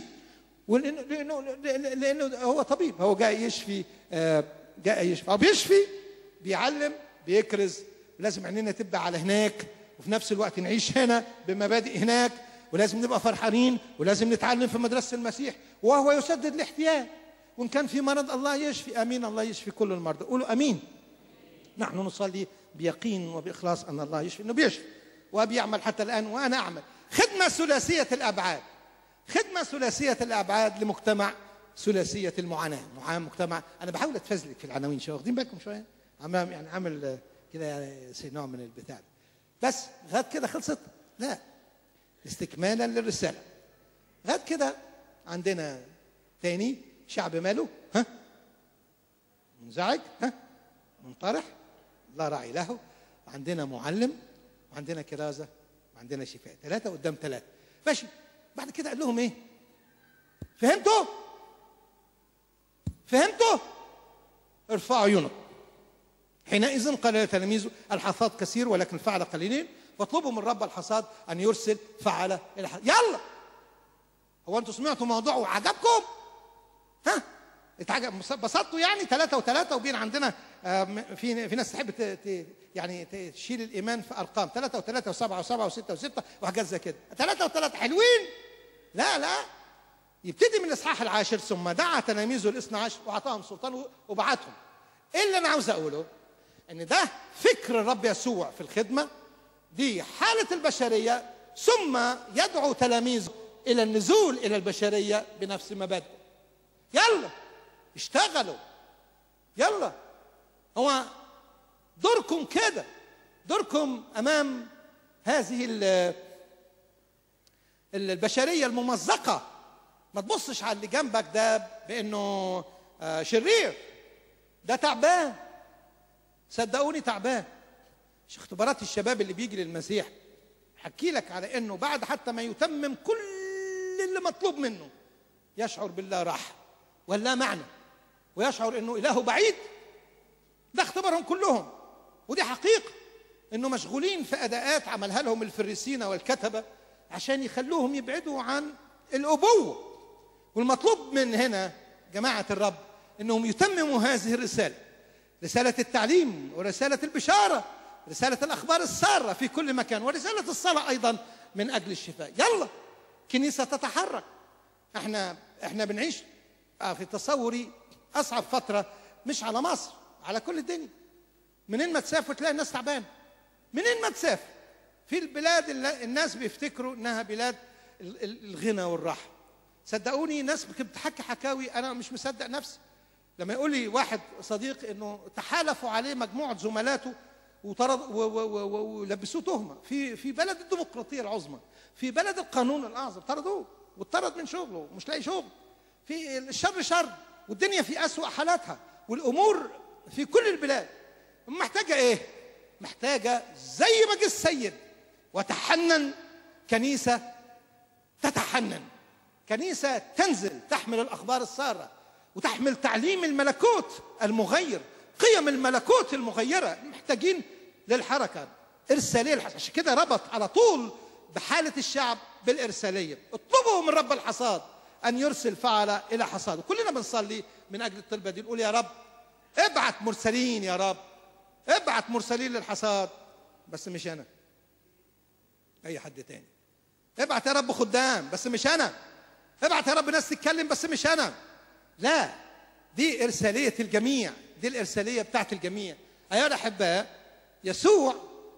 لأنه هو طبيب، هو جاء يشفي، جاء يشفي أو بيشفي، بيعلم، بيكرز. لازم عينينا تبقى على هناك، وفي نفس الوقت نعيش هنا بمبادئ هناك، ولازم نبقى فرحانين، ولازم نتعلم في مدرسة المسيح وهو يسدد الاحتياج. وإن كان في مرض الله يشفي، آمين، الله يشفي كل المرضى. قولوا آمين. نحن نصلي بيقين وبإخلاص أن الله يشفي، إنه بيشفي وبيعمل حتى الآن وأنا أعمل. خدمة ثلاثية الأبعاد، خدمة ثلاثية الأبعاد لمجتمع ثلاثية المعاناة، مجتمع. أنا بحاول أتفزلك في العناوين شوية، واخدين بالكم شوية؟ يعني عامل كده يعني نوع من البتاع، بس غاد كده خلصت؟ لا، استكمالا للرسالة. غاد كده عندنا تاني شعب ماله؟ منزعج، منطرح، لا راعي له. عندنا معلم، وعندنا كرازة، وعندنا شفاء. 3 قدام 3. ماشي. بعد كده قال لهم ايه؟ فهمتوا؟ فهمتوا؟ ارفعوا عيونكم. حينئذ قال لتلاميذه الحصاد كثير ولكن الفعل قليلين، فاطلبوا من رب الحصاد ان يرسل فعل الى حصاد. يلا. هو انتوا سمعتوا موضوع وعجبكم؟ بسطتوا يعني 3 و3 وبين عندنا في ناس تحب يعني تشيل الايمان في ارقام 3 و3 و7 و7 و6 و6 وحاجات زي كده. 3 و3 حلوين؟ لا، يبتدي من الاصحاح 10 ثم دعا تلاميذه ال12 واعطاهم سلطان وبعتهم. ايه اللي انا عاوز اقوله؟ ان ده فكر الرب يسوع في الخدمه، دي حاله البشريه، ثم يدعو تلاميذه الى النزول الى البشريه بنفس مبادئه. يلا اشتغلوا، يلا. هو دوركم كده، دوركم امام هذه البشريه الممزقه. ما تبصش على اللي جنبك ده بانه شرير، ده تعبان، صدقوني تعبان. مش اختبارات الشباب اللي بيجي للمسيح حكي لك على انه بعد حتى ما يتمم كل اللي مطلوب منه يشعر بالله راحه ولا معنى، ويشعر انه الهه بعيد. ده اختبارهم كلهم، ودي حقيقه انه مشغولين في اداءات عملها لهم الفريسين والكتبه عشان يخلوهم يبعدوا عن الابوه. والمطلوب من هنا جماعه الرب انهم يتمموا هذه الرساله، رساله التعليم ورساله البشاره، رساله الاخبار الساره في كل مكان، ورساله الصلاه ايضا من اجل الشفاء. يلا كنيسه تتحرك. احنا بنعيش في تصوري اصعب فتره، مش على مصر، على كل الدنيا. منين ما تسافر تلاقي الناس تعبان، منين ما تسافر في البلاد اللي الناس بيفتكروا انها بلاد الغنى والراحه. صدقوني ناس بتحكي حكاوي انا مش مصدق نفسي لما يقول لي واحد صديق انه تحالفوا عليه مجموعه زملاته ولبسوه تهمه في بلد الديمقراطيه العظمى، في بلد القانون الاعظم، طردوه واتطرد من شغله ومش لاقي شغل. في الشر شر، والدنيا في اسوأ حالاتها، والامور في كل البلاد. محتاجه ايه؟ محتاجه زي ما جه السيد وتحنن، كنيسه تتحنن، كنيسه تنزل تحمل الاخبار الساره وتحمل تعليم الملكوت المغير، قيم الملكوت المغيره. محتاجين للحركه، ارساليه. عشان كده ربط على طول بحاله الشعب بالارساليه. اطلبوا من رب الحصاد ان يرسل فعل الى حصاده. كلنا بنصلي من اجل الطلبه دي، نقول يا رب ابعت مرسلين، يا رب ابعت مرسلين للحصاد، بس مش انا، اي حد تاني. ابعت يا رب خدام، بس مش انا. ابعت يا رب ناس تتكلم، بس مش انا. لا، دي ارساليه الجميع، دي الارساليه بتاعت الجميع. ايها الاحباء، يسوع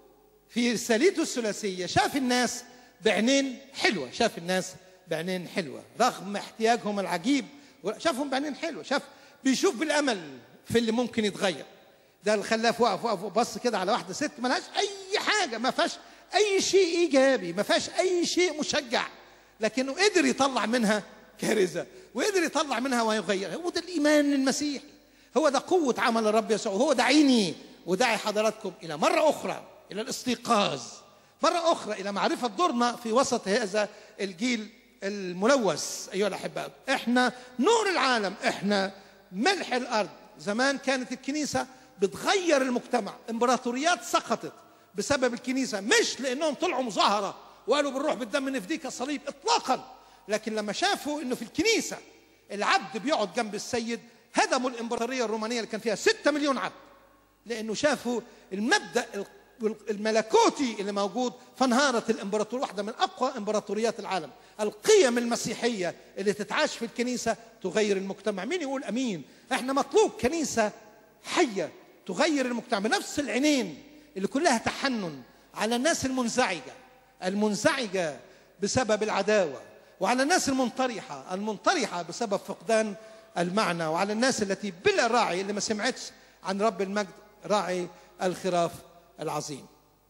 في رسالته الثلاثية شاف الناس بعينين حلوة، شاف الناس بعينين حلوة رغم احتياجهم العجيب، شافهم بعينين حلوة، بيشوف بالأمل في اللي ممكن يتغير. ده اللي خلاه وقف وبص كده على واحدة ست ملهاش أي حاجة، ما فيهاش أي شيء إيجابي، ما فيهاش أي شيء مشجع، لكنه قدر يطلع منها كارثة وقدر يطلع منها ويغيرها. هو ده الإيمان المسيحي، هو ده قوة عمل الرب يسوع. هو دعيني ودعي حضراتكم إلى مرة أخرى إلى الاستيقاظ، مرة أخرى إلى معرفة دورنا في وسط هذا الجيل الملوث. أيها الأحباء، إحنا نور العالم، إحنا ملح الأرض. زمان كانت الكنيسة بتغير المجتمع، امبراطوريات سقطت بسبب الكنيسة، مش لأنهم طلعوا مظاهرة وقالوا بالروح بالدم نفديك الصليب إطلاقا، لكن لما شافوا أنه في الكنيسة العبد بيقعد جنب السيد هدموا الإمبراطورية الرومانية اللي كان فيها 6 مليون عبد، لأنه شافوا المبدأ الملكوتي اللي موجود، فانهارت الإمبراطورية، واحدة من أقوى إمبراطوريات العالم. القيم المسيحية اللي تتعاش في الكنيسة تغير المجتمع. مين يقول أمين؟ احنا مطلوب كنيسة حية تغير المجتمع بنفس العينين اللي كلها تحنن على الناس المنزعجة بسبب العداوة، وعلى الناس المنطرحة بسبب فقدان المعنى، وعلى الناس التي بلا راعي اللي ما سمعتش عن رب المجد راعي الخراف العظيم.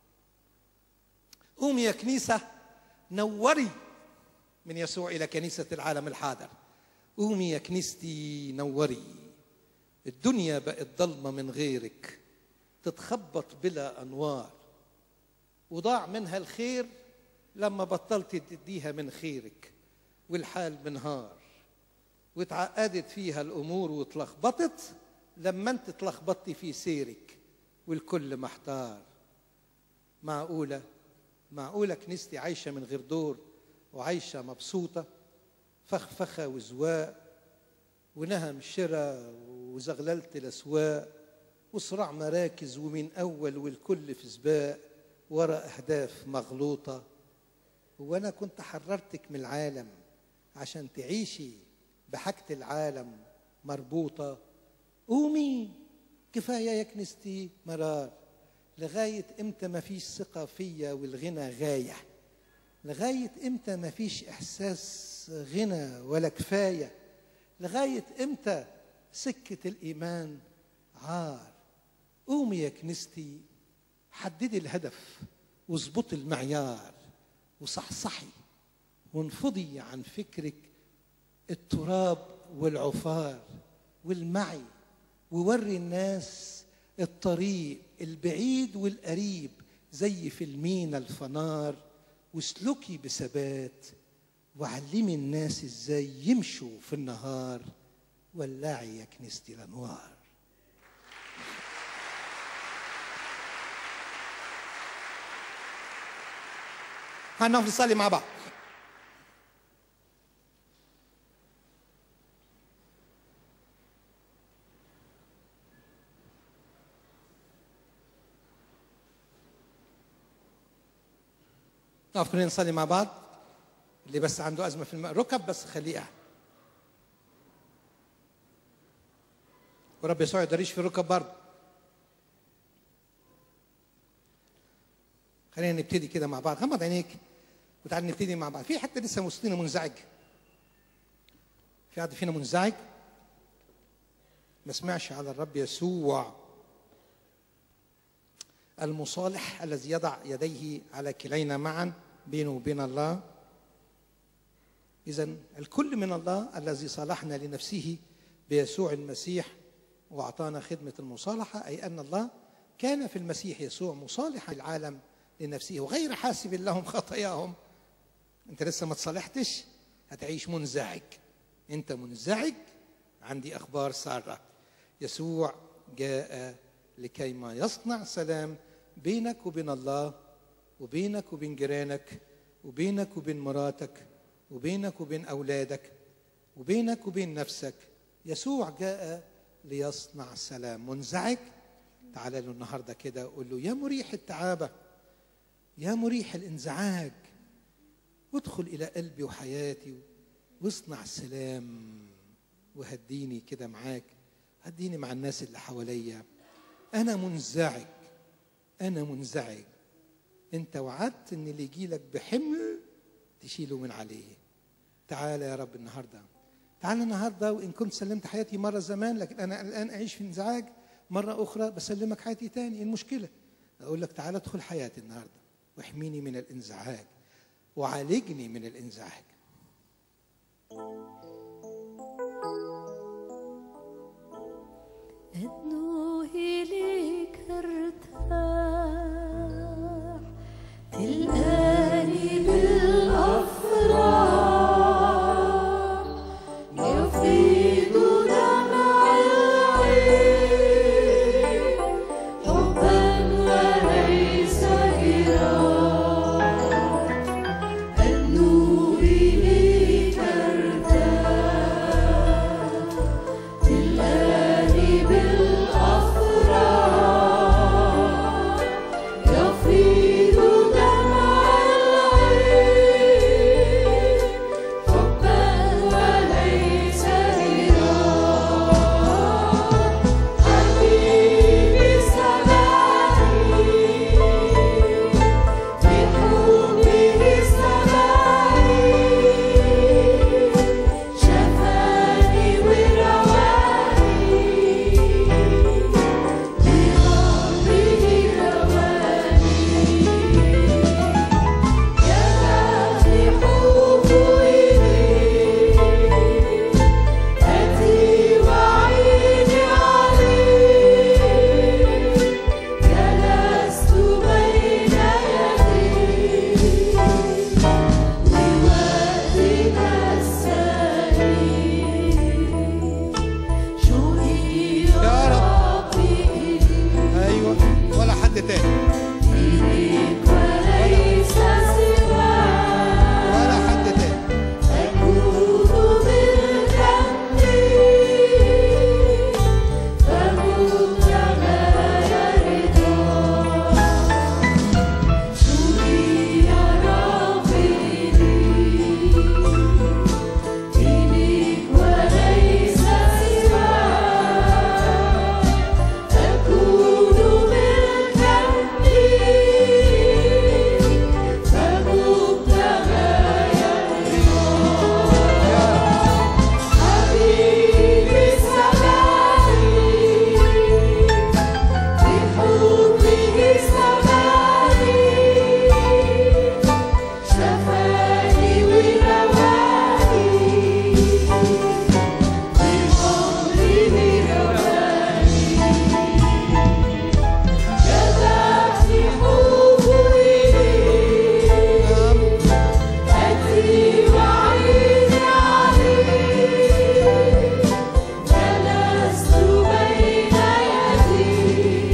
قومي يا كنيسة نوري من يسوع إلى كنيسة العالم الحاضر. قومي يا كنيستي نوري، الدنيا بقت ضلمة من غيرك، تتخبط بلا أنوار، وضاع منها الخير لما بطلت تديها من خيرك، والحال منهار، واتعقدت فيها الأمور واتلخبطت لما انت اتلخبطتي في سيرك، والكل محتار. معقولة كنيستي عايشة من غير دور وعايشة مبسوطة، فخفخة وزواق ونهم شراء وزغللة الأسواق وصراع مراكز ومن أول والكل في سباق ورا أهداف مغلوطة. وأنا كنت حررتك من العالم عشان تعيشي بحاجة العالم مربوطة. قومي، كفاية يا كنيستي مرار، لغاية امتى ما فيش ثقة فيا والغنى غاية؟ لغاية امتى ما فيش إحساس غنى ولا كفاية؟ لغاية امتى سكة الإيمان عار؟ قومي يا كنيستي، حددي الهدف واظبطي المعيار وصحصحي وانفضي عن فكرك التراب والعفار والمعي، ووري الناس الطريق البعيد والقريب زي في المينا الفنار، واسلكي بثبات وعلمي الناس ازاي يمشوا في النهار. ولعي يا كنيستي الانوار. هنقف نصلي مع بعض. نقف كلنا نصلي مع بعض. اللي بس عنده أزمة في الركب بس خليه قاعد، ورب يسوع يدريش في الركب برضه. خلينا نبتدي كده مع بعض. غمض عينيك وتعال نبتدي مع بعض. في حد لسه وسطنا منزعج؟ في حد فينا منزعج ما سمعش على الرب يسوع المصالح الذي يضع يديه على كلينا معا بينه وبين الله؟ إذن الكل من الله الذي صالحنا لنفسه بيسوع المسيح وأعطانا خدمة المصالحة، أي أن الله كان في المسيح يسوع مصالحا العالم لنفسه وغير حاسب لهم خطاياهم. أنت لسه ما تصالحتش، هتعيش منزعج. أنت منزعج، عندي أخبار سارة. يسوع جاء لكي ما يصنع سلام بينك وبين الله، وبينك وبين جيرانك، وبينك وبين مراتك، وبينك وبين أولادك، وبينك وبين نفسك. يسوع جاء ليصنع سلام. منزعج؟ تعال له النهارده كده قول له: يا مريح التعابة، يا مريح الانزعاج، ادخل إلى قلبي وحياتي واصنع سلام، وهديني كده معاك، هديني مع الناس اللي حواليا. أنا منزعج، أنا منزعج، انت وعدت ان اللي يجي لك بحمل تشيله من عليه. تعالى يا رب النهارده، تعالى النهارده. وان كنت سلمت حياتي مره زمان، لكن انا الان اعيش في انزعاج مره اخرى، بسلمك حياتي تاني. المشكله اقول لك تعالى ادخل حياتي النهارده واحميني من الانزعاج وعالجني من الانزعاج. أدنو إليك ارتاح، تلقاني بالأفراح، يفيض دمع العين حبا وليس جراح. أدنو إليك ارتاح، تلقاني بالأفراح، يفيض دمع العين حبا وليس جراح. حبيبي سمعني، بحبه سمعني، شفاني ورواني، بأمره رواني. يفتح حبه إليه، أتي وعيني عليه، جلست بين يديه، لوقتك السليم، شوقي يا ربي إليك، ايوه، ولا حد تاني، إليك وليس سواك، ولا حد تاني. أكون بالجنب، فمبتغاي رضاك، شوقي يا ربي إليك وليس سواك، أكون بالجنب، فمبتغاي رضاك. حبيبي سمعني، بحبه سمعني، شفاني ورواني، بأمره رواني. جذبني حبه إليه، أتي وعيني عليه، جلست بين يديه،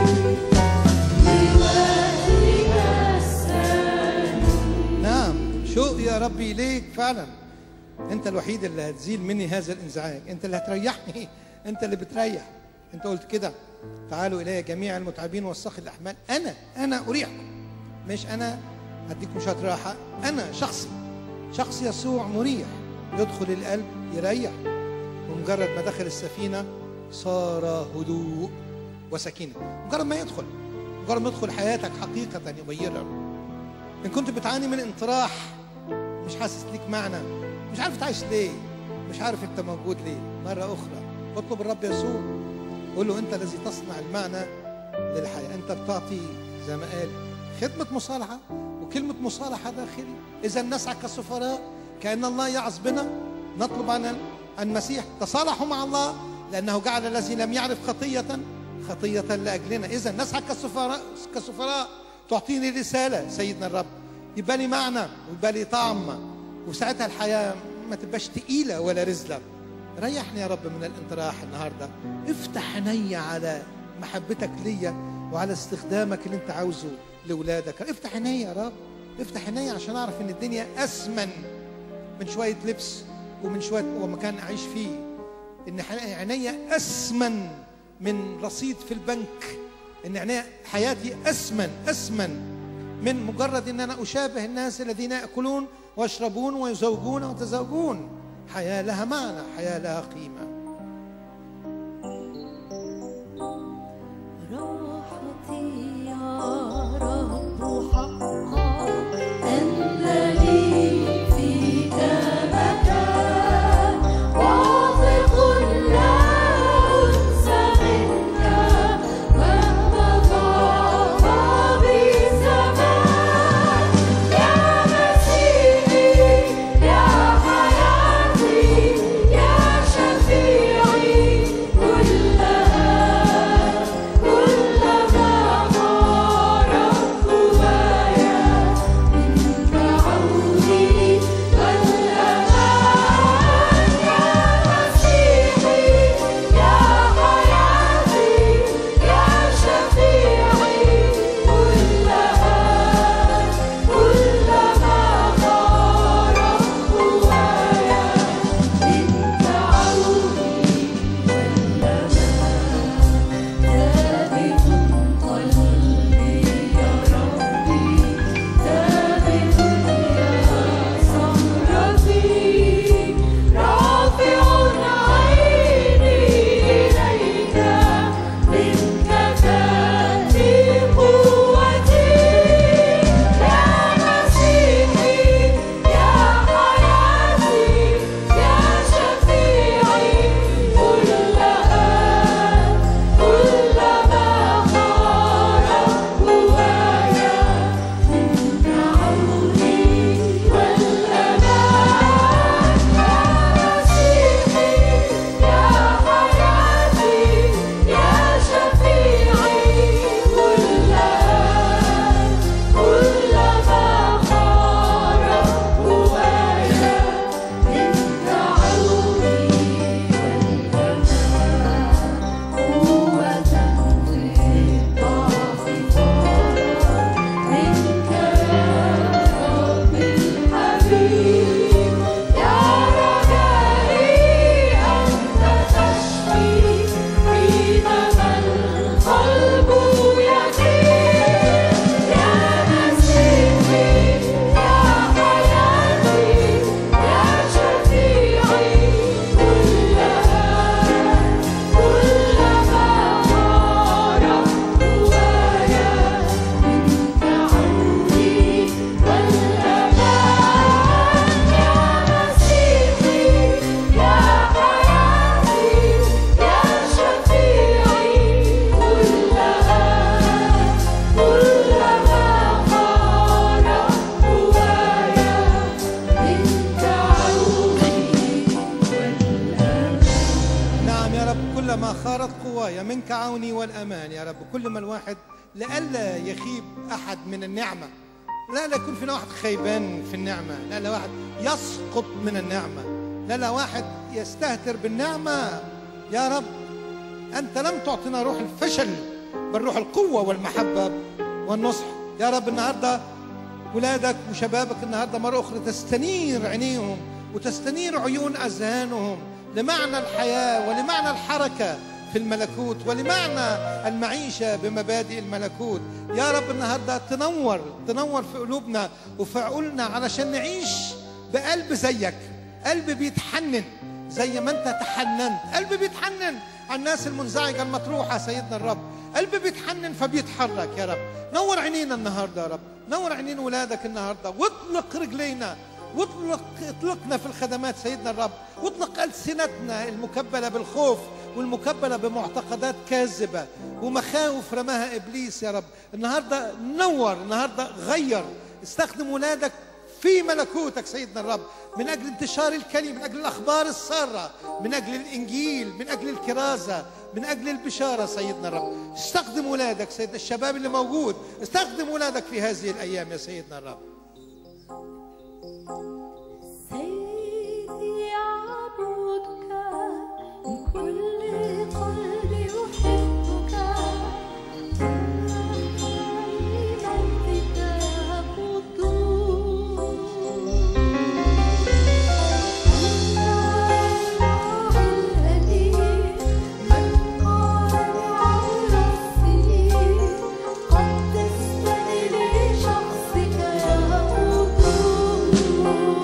لوجهك السليم. نعم، شوق يا ربي إليك فعلا. أنت الوحيد اللي هتزيل مني هذا الانزعاج، أنت اللي هتريحني، أنت اللي بتريح. أنت قلت كده: تعالوا إلي جميع المتعبين والثقل الأحمال، أنا أريحكم. مش أنا هديكم شوية راحة، أنا شخص يسوع مريح، يدخل القلب يريح. ومجرد ما دخل السفينة صار هدوء وسكينة. مجرد ما يدخل حياتك حقيقة يغيرها. إن كنت بتعاني من انطراح، مش حاسس ليك معنى، مش عارف تعيش ليه، مش عارف انت موجود ليه، مرة أخرى اطلب الرب يسوع، قول له: أنت الذي تصنع المعنى للحياة. أنت بتعطي زي ما قال خدمة مصالحة، وكلمة مصالحة داخلي. إذا نسعى كسفراء كأن الله يعظ بنا، نطلب عن المسيح: تصالحوا مع الله لأنه جعل الذي لم يعرف خطية لأجلنا. إذا نسعى كسفراء. تعطيني رسالة سيدنا الرب، يبقى لي معنى ويبقى لي طعم، وساعتها الحياة ما تبقاش تقيلة ولا رزلة. ريحني يا رب من الانطراح النهاردة. افتح عيني على محبتك ليا وعلى استخدامك اللي انت عاوزه لأولادك. افتح عيني يا رب، افتح عيني عشان أعرف إن الدنيا أثمن من شوية لبس ومن شوية ومكان أعيش فيه. إن عيني أثمن من رصيد في البنك. إن حياتي أثمن من مجرد إن أنا أشابه الناس الذين يأكلون ويشربون ويزوجون ويتزوجون. حياة لها معنى، حياة لها قيمة. راحتي يا رب صارت قواي منك عوني والأمان يا رب. كل ما الواحد لئلا يخيب أحد من النعمة، لا يكون فينا واحد خيبان في النعمة، لا واحد يسقط من النعمة، لا واحد يستهتر بالنعمة. يا رب أنت لم تعطينا روح الفشل بل روح القوة والمحبة والنصح. يا رب النهاردة ولادك وشبابك النهاردة مرة أخرى تستنير عينيهم وتستنير عيون أذهانهم لمعنى الحياة ولمعنى الحركة في الملكوت ولمعنى المعيشة بمبادئ الملكوت. يا رب النهاردة تنور في قلوبنا وفي عقولنا علشان نعيش بقلب زيك، قلب بيتحنن زي ما انت تحننت، قلب بيتحنن على الناس المنزعجة المطروحة سيدنا الرب، قلب بيتحنن فبيتحرك. يا رب نور عينينا النهاردة، يا رب نور عينين ولادك النهاردة، واطلق رجلينا اطلقنا في الخدمات سيدنا الرب، واطلق ألسنتنا المكبلة بالخوف والمكبلة بمعتقدات كاذبة ومخاوف رماها إبليس. يا رب النهاردة نور، النهاردة غير، استخدم ولادك في ملكوتك سيدنا الرب من أجل انتشار الكلمة، من أجل الأخبار السارة، من أجل الإنجيل، من أجل الكرازة، من أجل البشارة سيدنا الرب. استخدم ولادك سيدنا، الشباب اللي موجود استخدم ولادك في هذه الأيام يا سيدنا الرب. سيدي أعبدك بكل قلبي، أحبك لمجدك يا قدوس. أنت الله الأليم من قارع السنين، قدستني لشخصك يا قدوس.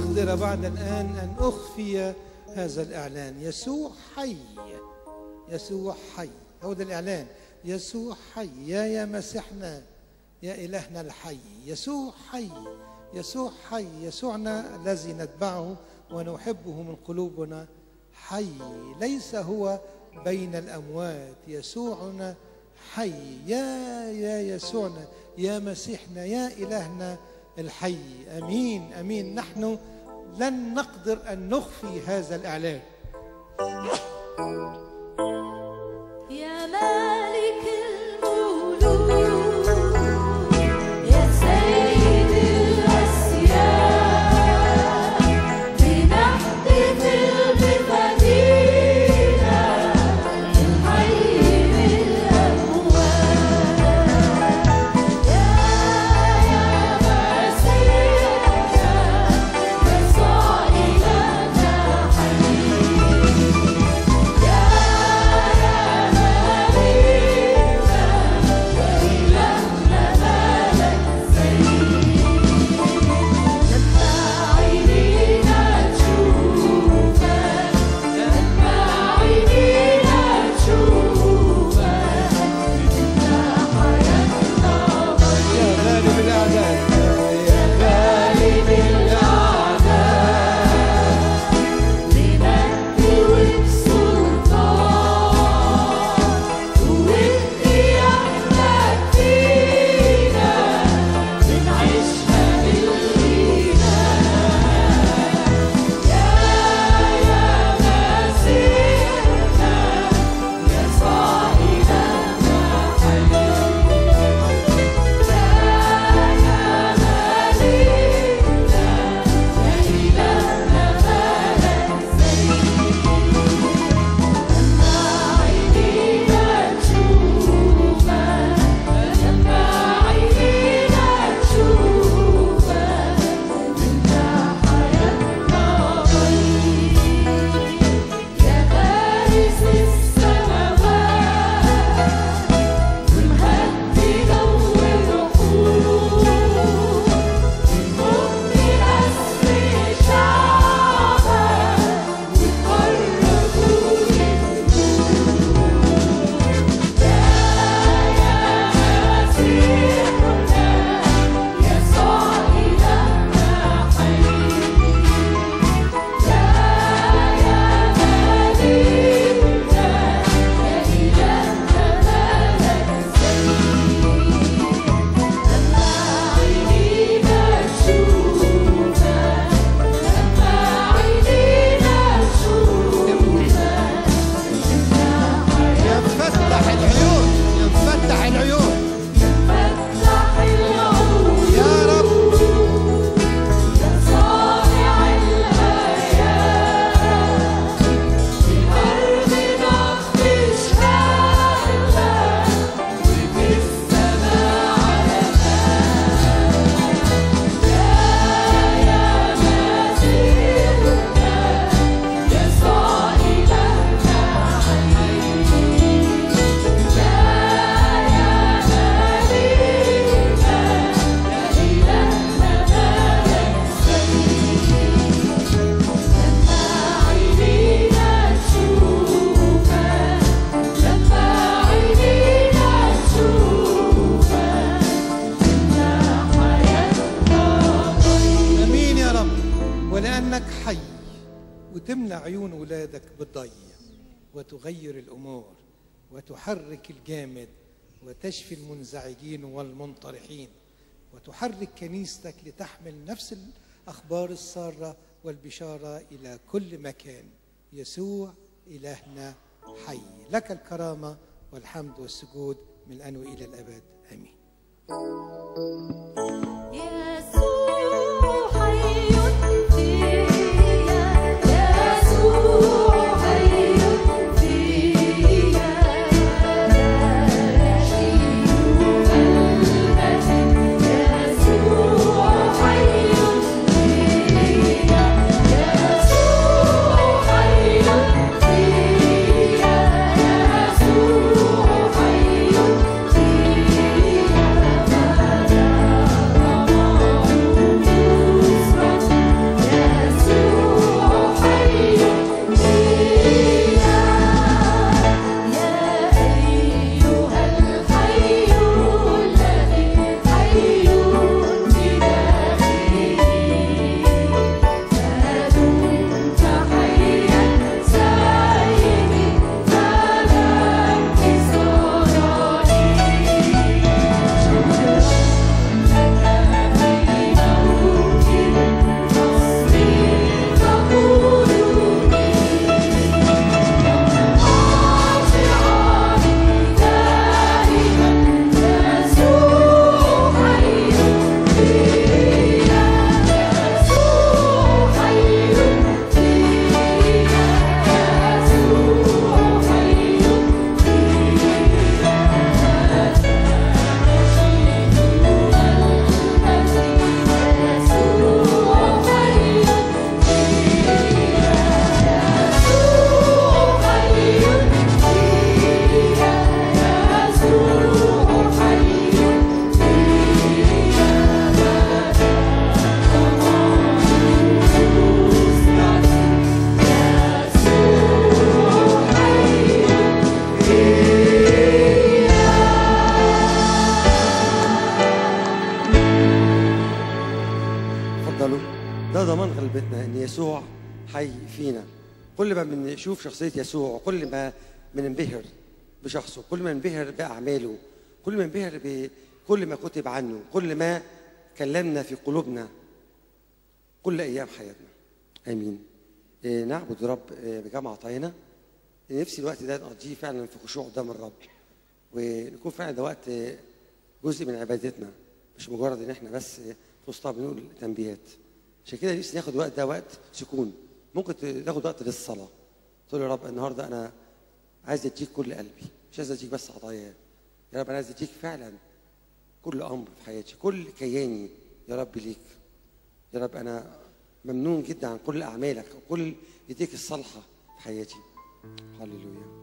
أقدر بعد الآن أن أخفي هذا الإعلان. يسوع حي، يسوع حي. هو ده الإعلان. يسوع حي. يا مسيحنا، يا إلهنا الحي. يسوع حي، يسوع حي. يسوعنا الذي نتبعه ونحبه من قلوبنا حي، ليس هو بين الأموات. يسوعنا حي. يا يسوعنا، يا مسيحنا، يا إلهنا الحي. أمين أمين. نحن لن نقدر أن نخفي هذا الإعلان. يا مالك الملوك، يا سيد الأسياد، بنحتفل بفدينا الحي بالأموات. يا مسيحنا، يسوع إلهنا حي. يا ولأنك حي وتملى عيون ولادك بالضي وتغير الأمور وتحرك الجامد وتشفي المنزعجين والمنطرحين وتحرك كنيستك لتحمل نفس الأخبار السارة والبشارة إلى كل مكان. يسوع إلهنا حي، لك الكرامة والحمد والسجود من الآن وإلى الأبد. آمين. يسوع حي فيا، يسوع حي فيا، نشيد المجد. يسوع حي فيا، يسوع حي فيا، يسوع حي فيا. حي فينا. كل ما بنشوف شخصية يسوع، كل ما بننبهر بشخصه، كل ما ننبهر بأعماله، كل ما ننبهر بكل ما كتب عنه، كل ما كلمنا في قلوبنا كل أيام حياتنا. آمين. نعبد رب بجمع عطايانا. نفسي الوقت ده نقضيه فعلا في خشوع قدام الرب، ونكون فعلا ده وقت جزء من عبادتنا، مش مجرد ان احنا بس في وسطها بنقول تنبيهات. عشان كده نفسي ناخد وقت ده وقت سكون. ممكن تاخد وقت للصلاه، تقول يا رب النهارده انا عايز اديك كل قلبي، مش عايز اديك بس عطايا. يا رب انا عايز اديك فعلا كل امر في حياتي، كل كياني يا رب ليك. يا رب انا ممنون جدا عن كل اعمالك وكل ايديك الصالحه في حياتي. هللويا.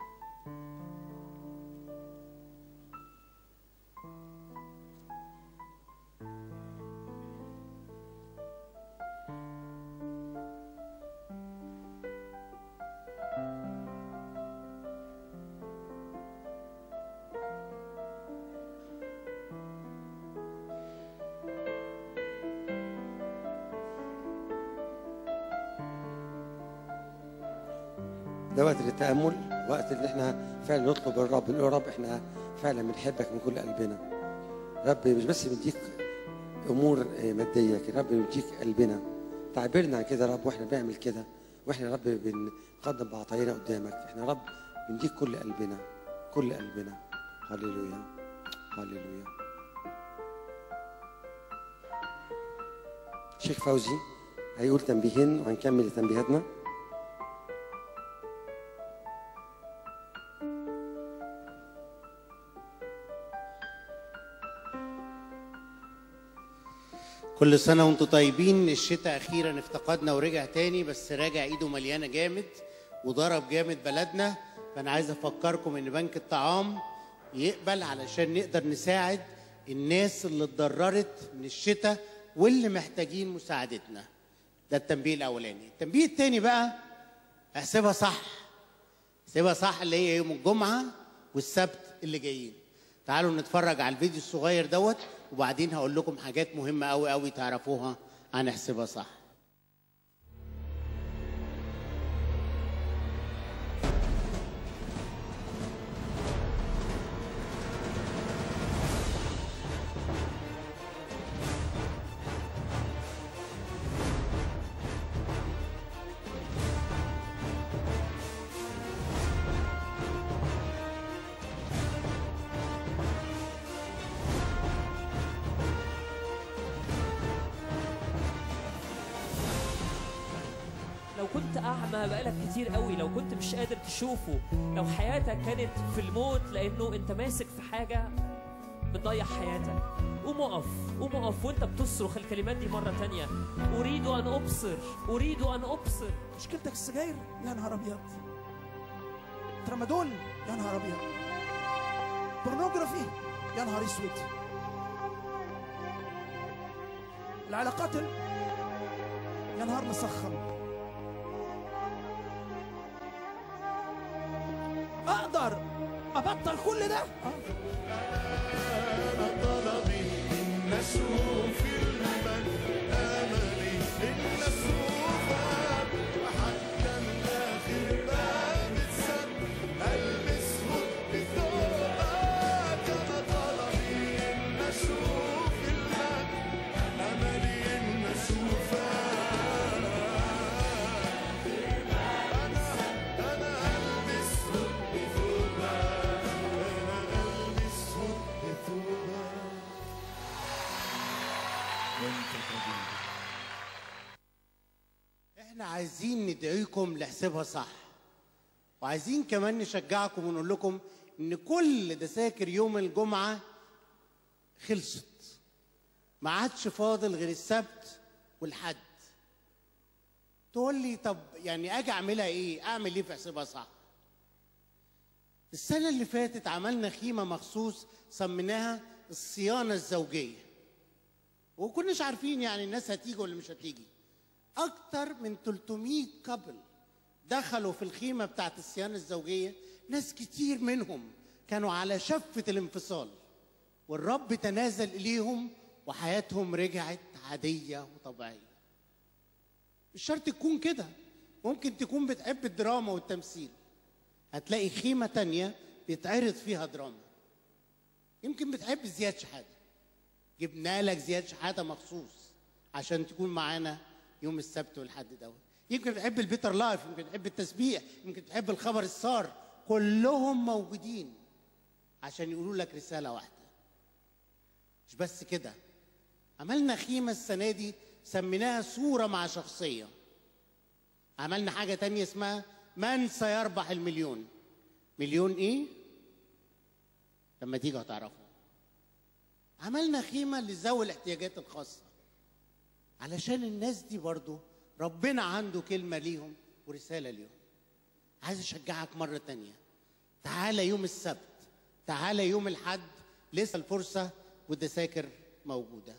ده وقت للتأمل، وقت ان احنا فعلا نطلب الرب، نقول يا رب احنا فعلا بنحبك من كل قلبنا. رب مش بس بنديك امور ماديه، لكن رب بنديك قلبنا. تعبيرنا عن كده يا رب، واحنا بنعمل كده، واحنا يا رب بنقدم بعطايانا قدامك، احنا يا رب بنديك كل قلبنا، كل قلبنا. هللويا هللويا. شيخ فوزي هيقول تنبيهين وهنكمل تنبيهاتنا. كل سنة وانتم طيبين. الشتاء أخيرا افتقدنا ورجع تاني، بس راجع إيده مليانة جامد وضرب جامد بلدنا. فأنا عايز أفكركم إن بنك الطعام يقبل علشان نقدر نساعد الناس اللي اتضررت من الشتاء واللي محتاجين مساعدتنا. ده التنبيه الأولاني. التنبيه التاني بقى احسبها صح. احسبها صح اللي هي يوم الجمعة والسبت اللي جايين. تعالوا نتفرج على الفيديو الصغير دوت، وبعدين هقول لكم حاجات مهمة قوي قوي تعرفوها عن احسبها صح. لو كنت أعمى بقالك كتير قوي، لو كنت مش قادر تشوفه، لو حياتك كانت في الموت لأنه أنت ماسك في حاجة بتضيع حياتك، قوم اقف، قوم اقف وأنت بتصرخ الكلمات دي مرة تانية. أريد أن أبصر، أريد أن أبصر. مشكلتك السجاير؟ يا نهار أبيض. ترامادول؟ يا نهار أبيض. بورنوجرافي؟ يا نهار أسود. العلاقات يا نهار مسخن. اقدر ابطل كل ده؟ طلبي نشوف المجد، املي ان نشوف حتى الاخر باب السد المسه بثوبك. انا طلبي ان نشوف المجد، املي ان نشوفك. احنا عايزين ندعيكم لحسابها صح، وعايزين كمان نشجعكم ونقول لكم ان كل دساكر يوم الجمعة خلصت، ما عادش فاضل غير السبت والحد. تقول لي طب يعني اجي اعملها ايه؟ اعمل ايه في حسابها صح؟ السنة اللي فاتت عملنا خيمة مخصوص سميناها الصيانة الزوجية، وكناش عارفين يعني الناس هتيجي ولا مش هتيجي. أكتر من 300 كابل دخلوا في الخيمة بتاعت الصيانة الزوجية. ناس كتير منهم كانوا على شفة الانفصال، والرب تنازل إليهم وحياتهم رجعت عادية وطبيعية. مش شرط تكون كده، ممكن تكون بتحب الدراما والتمثيل، هتلاقي خيمة تانية بيتعرض فيها دراما. يمكن بتحب زياد شحاتة، جبنا لك زياد شحاتة مخصوص عشان تكون معانا يوم السبت والحد دوت. يمكن بتحب البيتر لايف، يمكن بتحب التسبيح، يمكن بتحب الخبر السار، كلهم موجودين عشان يقولوا لك رسالة واحدة. مش بس كده، عملنا خيمة السنة دي سميناها صورة مع شخصية. عملنا حاجة تانية اسمها من سيربح المليون. مليون ايه؟ لما تيجوا هتعرفوا. عملنا خيمة لذوي الاحتياجات الخاصة علشان الناس دي برضو ربنا عنده كلمة ليهم ورسالة ليهم. عايز أشجعك مرة تانية، تعالى يوم السبت، تعالى يوم الحد، لسه الفرصة والتذاكر موجودة.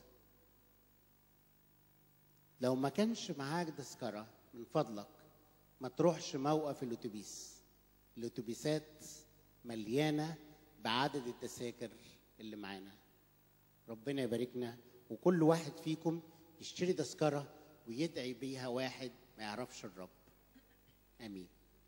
لو ما كانش معاك تذكرة من فضلك ما تروحش موقف الأتوبيس. الأتوبيسات مليانة بعدد التذاكر اللي معانا. ربنا يباركنا، وكل واحد فيكم يشتري تذكرة ويدعي بيها واحد ما يعرفش الرب. آمين.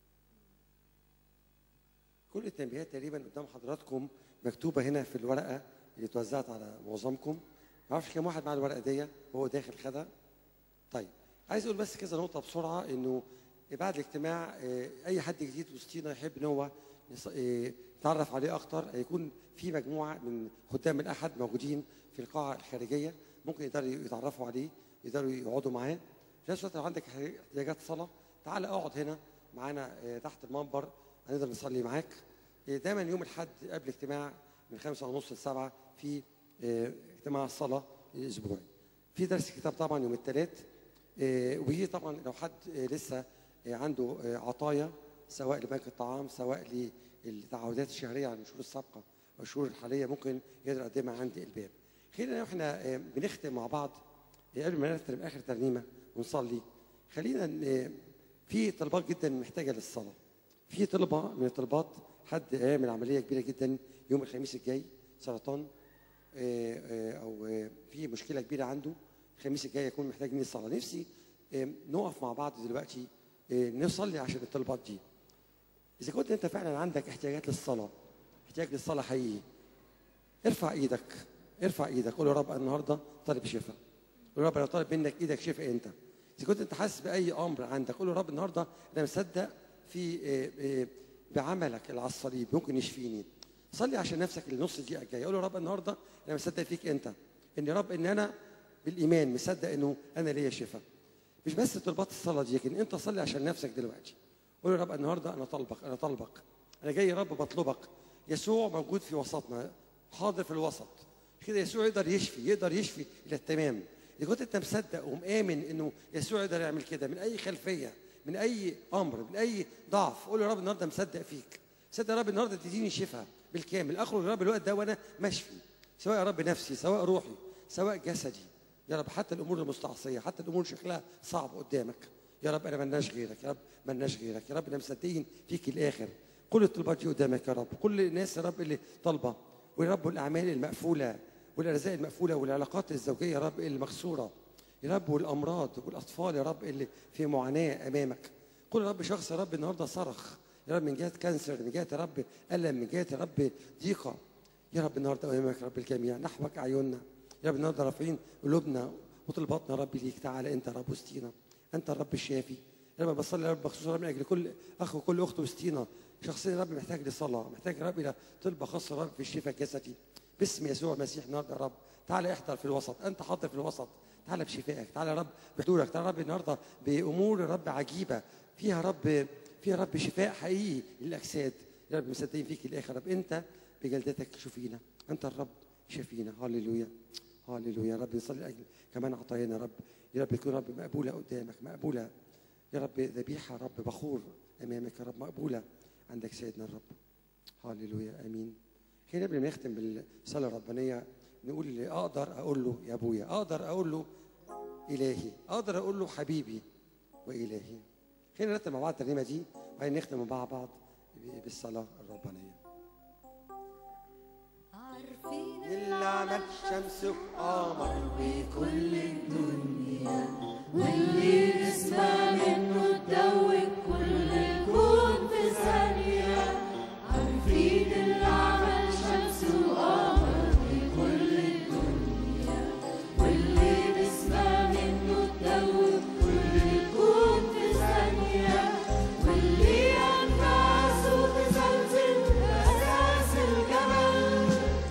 كل التنبيهات تقريبا قدام حضراتكم مكتوبة هنا في الورقة اللي اتوزعت على معظمكم. ما اعرفش كم واحد مع الورقة دي وهو داخل خدها. طيب عايز اقول بس كذا نقطة بسرعة، انه بعد الاجتماع اي حد جديد وسطينا يحب ان هو يتعرف عليه اكتر، هيكون في مجموعة من خدام الأحد موجودين في القاعة الخارجية، ممكن يقدروا يتعرفوا عليه، يقدروا يقعدوا معاه. في نفس الوقت لو عندك احتياجات صلاة تعال اقعد هنا معانا تحت المنبر، هنقدر نصلي معاك. دايما يوم الأحد قبل اجتماع من 5:30 ل7 في اجتماع الصلاة الأسبوعي. في درس كتاب طبعا يوم الثلاث، ويجي طبعا لو حد لسه عنده عطايا سواء لبنك الطعام سواء للتعهدات الشهرية على الشهور السابقة والشهور الحالية ممكن يقدر يقدمها عند الباب. خلينا احنا بنختم مع بعض قبل ما نختم آخر ترنيمة ونصلي. خلينا في طلبات جدا محتاجة للصلاة. في طلبة من الطلبات حد يعمل عملية كبيرة جدا يوم الخميس الجاي، سرطان أو في مشكلة كبيرة عنده، الخميس الجاي يكون محتاج مني الصلاة. نفسي نقف مع بعض دلوقتي نصلي عشان الطلبات دي. إذا كنت أنت فعلا عندك احتياجات للصلاة، احتياج للصلاة حقيقي، ارفع إيدك، ارفع إيدك، قول يا رب النهارده طالب شفاء. قول يا رب أنا طالب منك إيدك شفاء أنت. إذا كنت أنت حاسس بأي أمر عندك قول يا رب النهارده أنا مصدق في بعملك اللي على الصليب ممكن يشفيني. صلي عشان نفسك النص دقيقة الجاية، قول يا رب النهارده أنا مصدق فيك أنت، إن يا رب إن أنا بالإيمان مصدق إنه أنا ليا شفاء. مش بس طلبات الصلاة دي، لكن أنت صلي عشان نفسك دلوقتي. قول يا رب النهارده أنا طالبك، أنا طالبك، أنا جاي يا رب بطلبك. يسوع موجود في وسطنا، حاضر في الوسط كده. يسوع يقدر يشفي، يقدر يشفي إلى التمام. إذا كنت أنت مصدق ومآمن إنه يسوع يقدر يعمل كده من أي خلفية، من أي أمر، من أي ضعف، قول يا رب النهارده مصدق فيك. صدق يا رب النهارده تديني شفاء بالكامل، أخرج يا رب الوقت ده وأنا مشفي، سواء يا رب نفسي، سواء روحي، سواء جسدي. يا رب حتى الأمور المستعصية، حتى الأمور شكلها صعب قدامك، يا رب أنا ملناش غيرك، يا رب ملناش غيرك، يا رب أنا مصدقين فيك الآخر. كل الطلبات دي قدامك يا رب، كل الناس يا رب اللي طالبة، ويا رب الأعمال المقفولة والأرزاق المقفولة والعلاقات الزوجية يا رب اللي مكسورة، يا رب والأمراض والأطفال يا رب اللي في معاناة أمامك. كل يا رب شخص يا رب النهارده صرخ يا رب من جهة كانسر، من جهة يا رب ألم، من جهة يا رب ضيقة، يا رب النهارده أمامك يا رب الجميع، نحوك أعيننا يا رب النهارده رافعين قلوبنا وطلباتنا يا رب ليك. تعالى أنت يا رب وسطينا، أنت الرب الشافي. يا رب بصلي يا رب مخصوص يا رب من أجل كل أخ وكل أخت وسطينا شخصيا يا رب محتاج لصلاة، محتاج يا رب إلى طلبة خاصة يا رب في الشفاء الجسدي باسم يسوع المسيح. النهارده يا رب تعالى احضر في الوسط، أنت حاضر في الوسط، تعالى بشفائك، تعالى يا رب بحضورك، تعالى يا رب النهارده بأمور يا رب عجيبة فيها يا رب، فيها يا رب شفاء حقيقي للأجساد. يا رب مصدقين فيك الآخر، يا رب أنت بجلدتك شفينا، أنت الرب شفينا. هاليلويا هاليلويا. يا رب نصلي لأجل كمان عطايانا يا رب، يا رب تكون رب مقبولة قدامك، مقبولة يا رب، ذبيحة رب بخور أمامك يا رب، مقبولة عندك سيدنا الرب. هاليلويا آمين. خلينا قبل ما نختم بالصلاة الربانية نقول اللي أقدر أقول له يا أبويا، أقدر أقول له إلهي، أقدر أقول له حبيبي وإلهي. خلينا نرتب مع بعض الترنيمة دي وبعدين نختم مع بعض بالصلاة الربانية. عارفين اللي عمل شمس وقمر وكل الدنيا واللي نسمع منه تدوب كل الكون في ثانية، عارفين اللي عمل شمس وقمر لكل الدنيا، واللي نسمع منه تدوب كل الكون في ثانية، واللي أنفاسه تزلزل أساس الجبل،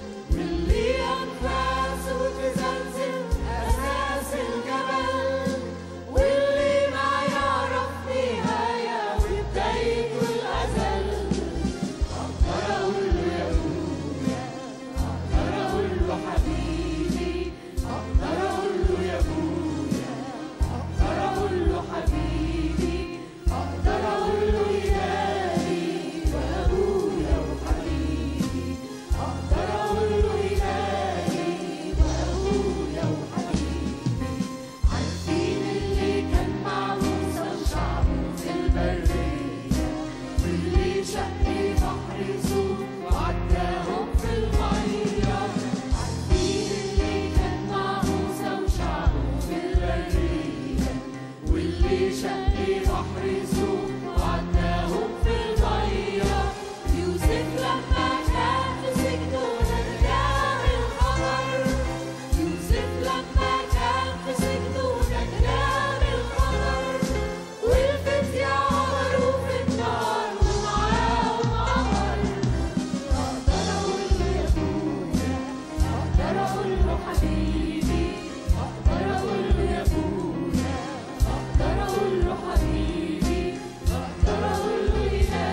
واللي أنفاسه تزلزل أساس الجبل، واللي ما يعرف نهاية وبداية الأزل. أقدر أقول له يا أبويا، أقدر أقول له حبيبي، أقدر أقول له يا أبويا، أقدر أقول له حبيبي، أقدر أقول له إلهي وأبويا وحبيبي، أقدر أقول له إلهي وأبويا وحبيبي. عارفين اللي كان مع موسى وشعبه في البرية، واللي شق بحر سور وعداهم في المية، عارفين اللي كان مع موسى وشعبه في البرية، واللي شق بحر سور وعداهم في المية. يوسف لما كان في سجنه نجاه الخطر، يوسف لما كان في سجنه نجاه الخطر، والفتية عبروا في النار ومعاهم قمر. أقدر أقول له يا أبويا، أقدر أقول له حبيبي، أقدر أقول له يا أبويا، أقدر أقول له حبيبي، أقدر أقول له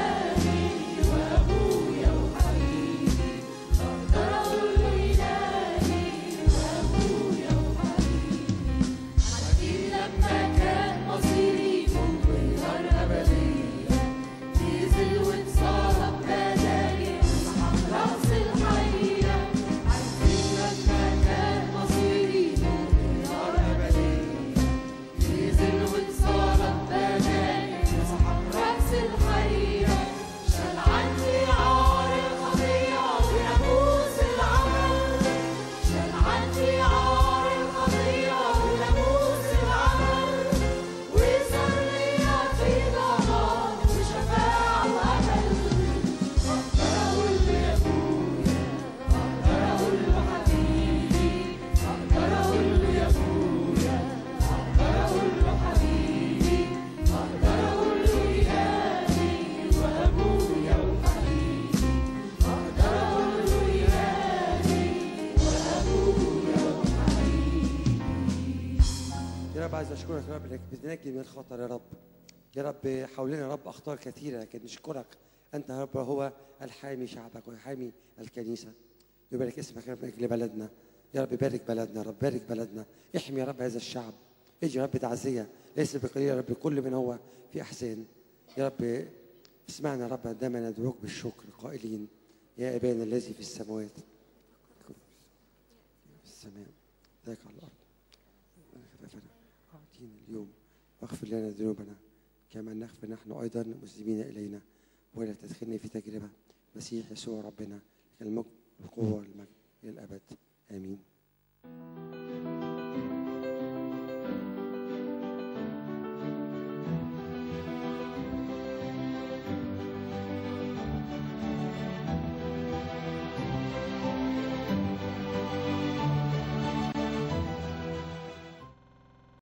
إلهي وأبويا وحبيبي، أقدر أقول له إلهي وأبويا وحبيبي. عارفين لما كان مصيري يفوق نار أبدية، نزل واتصالب بدالي وسحب رأس الحية. عارفين لما كان مصيري يفوق نار أبدية، نزل واتصالب بدالي وسحب رأس الحية. شال عني عار الخطية وناموس العمل، شال عني عار الخطية وناموس العمل، وصار ليا في ضمان وشفاعة وأمل. أقدر أقول له يا أبويا، أقدر أقول له حبيبي، أقدر أقول له يا أبويا، أقدر أقول له حبيبي، أقدر أقول له إلهي وأبويا وحبيبي، أقدر أقول له إلهي وأبويا وحبيبي. يا رب عايز اشكرك يا رب انك بتنجي من الخطر يا رب. يا رب حوالينا يا رب اخطار كثيره، لكن نشكرك انت يا رب هو الحامي شعبك وحامي الكنيسه. يبارك اسمك يا رب من اجل بلدنا. يا رب بارك بلدنا، يا رب بارك بلدنا، احمي يا رب هذا الشعب. اجي يا رب تعزيه ليس بقليل يا رب كل من هو في احسان. يا رب اسمعنا يا رب عندما ندعوك بالشكر قائلين يا ابانا الذي في السماوات، في السماء ذاك على الارض، أعطينا اليوم واغفر لنا ذنوبنا كما نغفر نحن أيضا المذنبين إلينا، ولا تدخلنا في تجربة. مسيح يسوع ربنا المجد والقوة والمجد إلى الأبد آمين.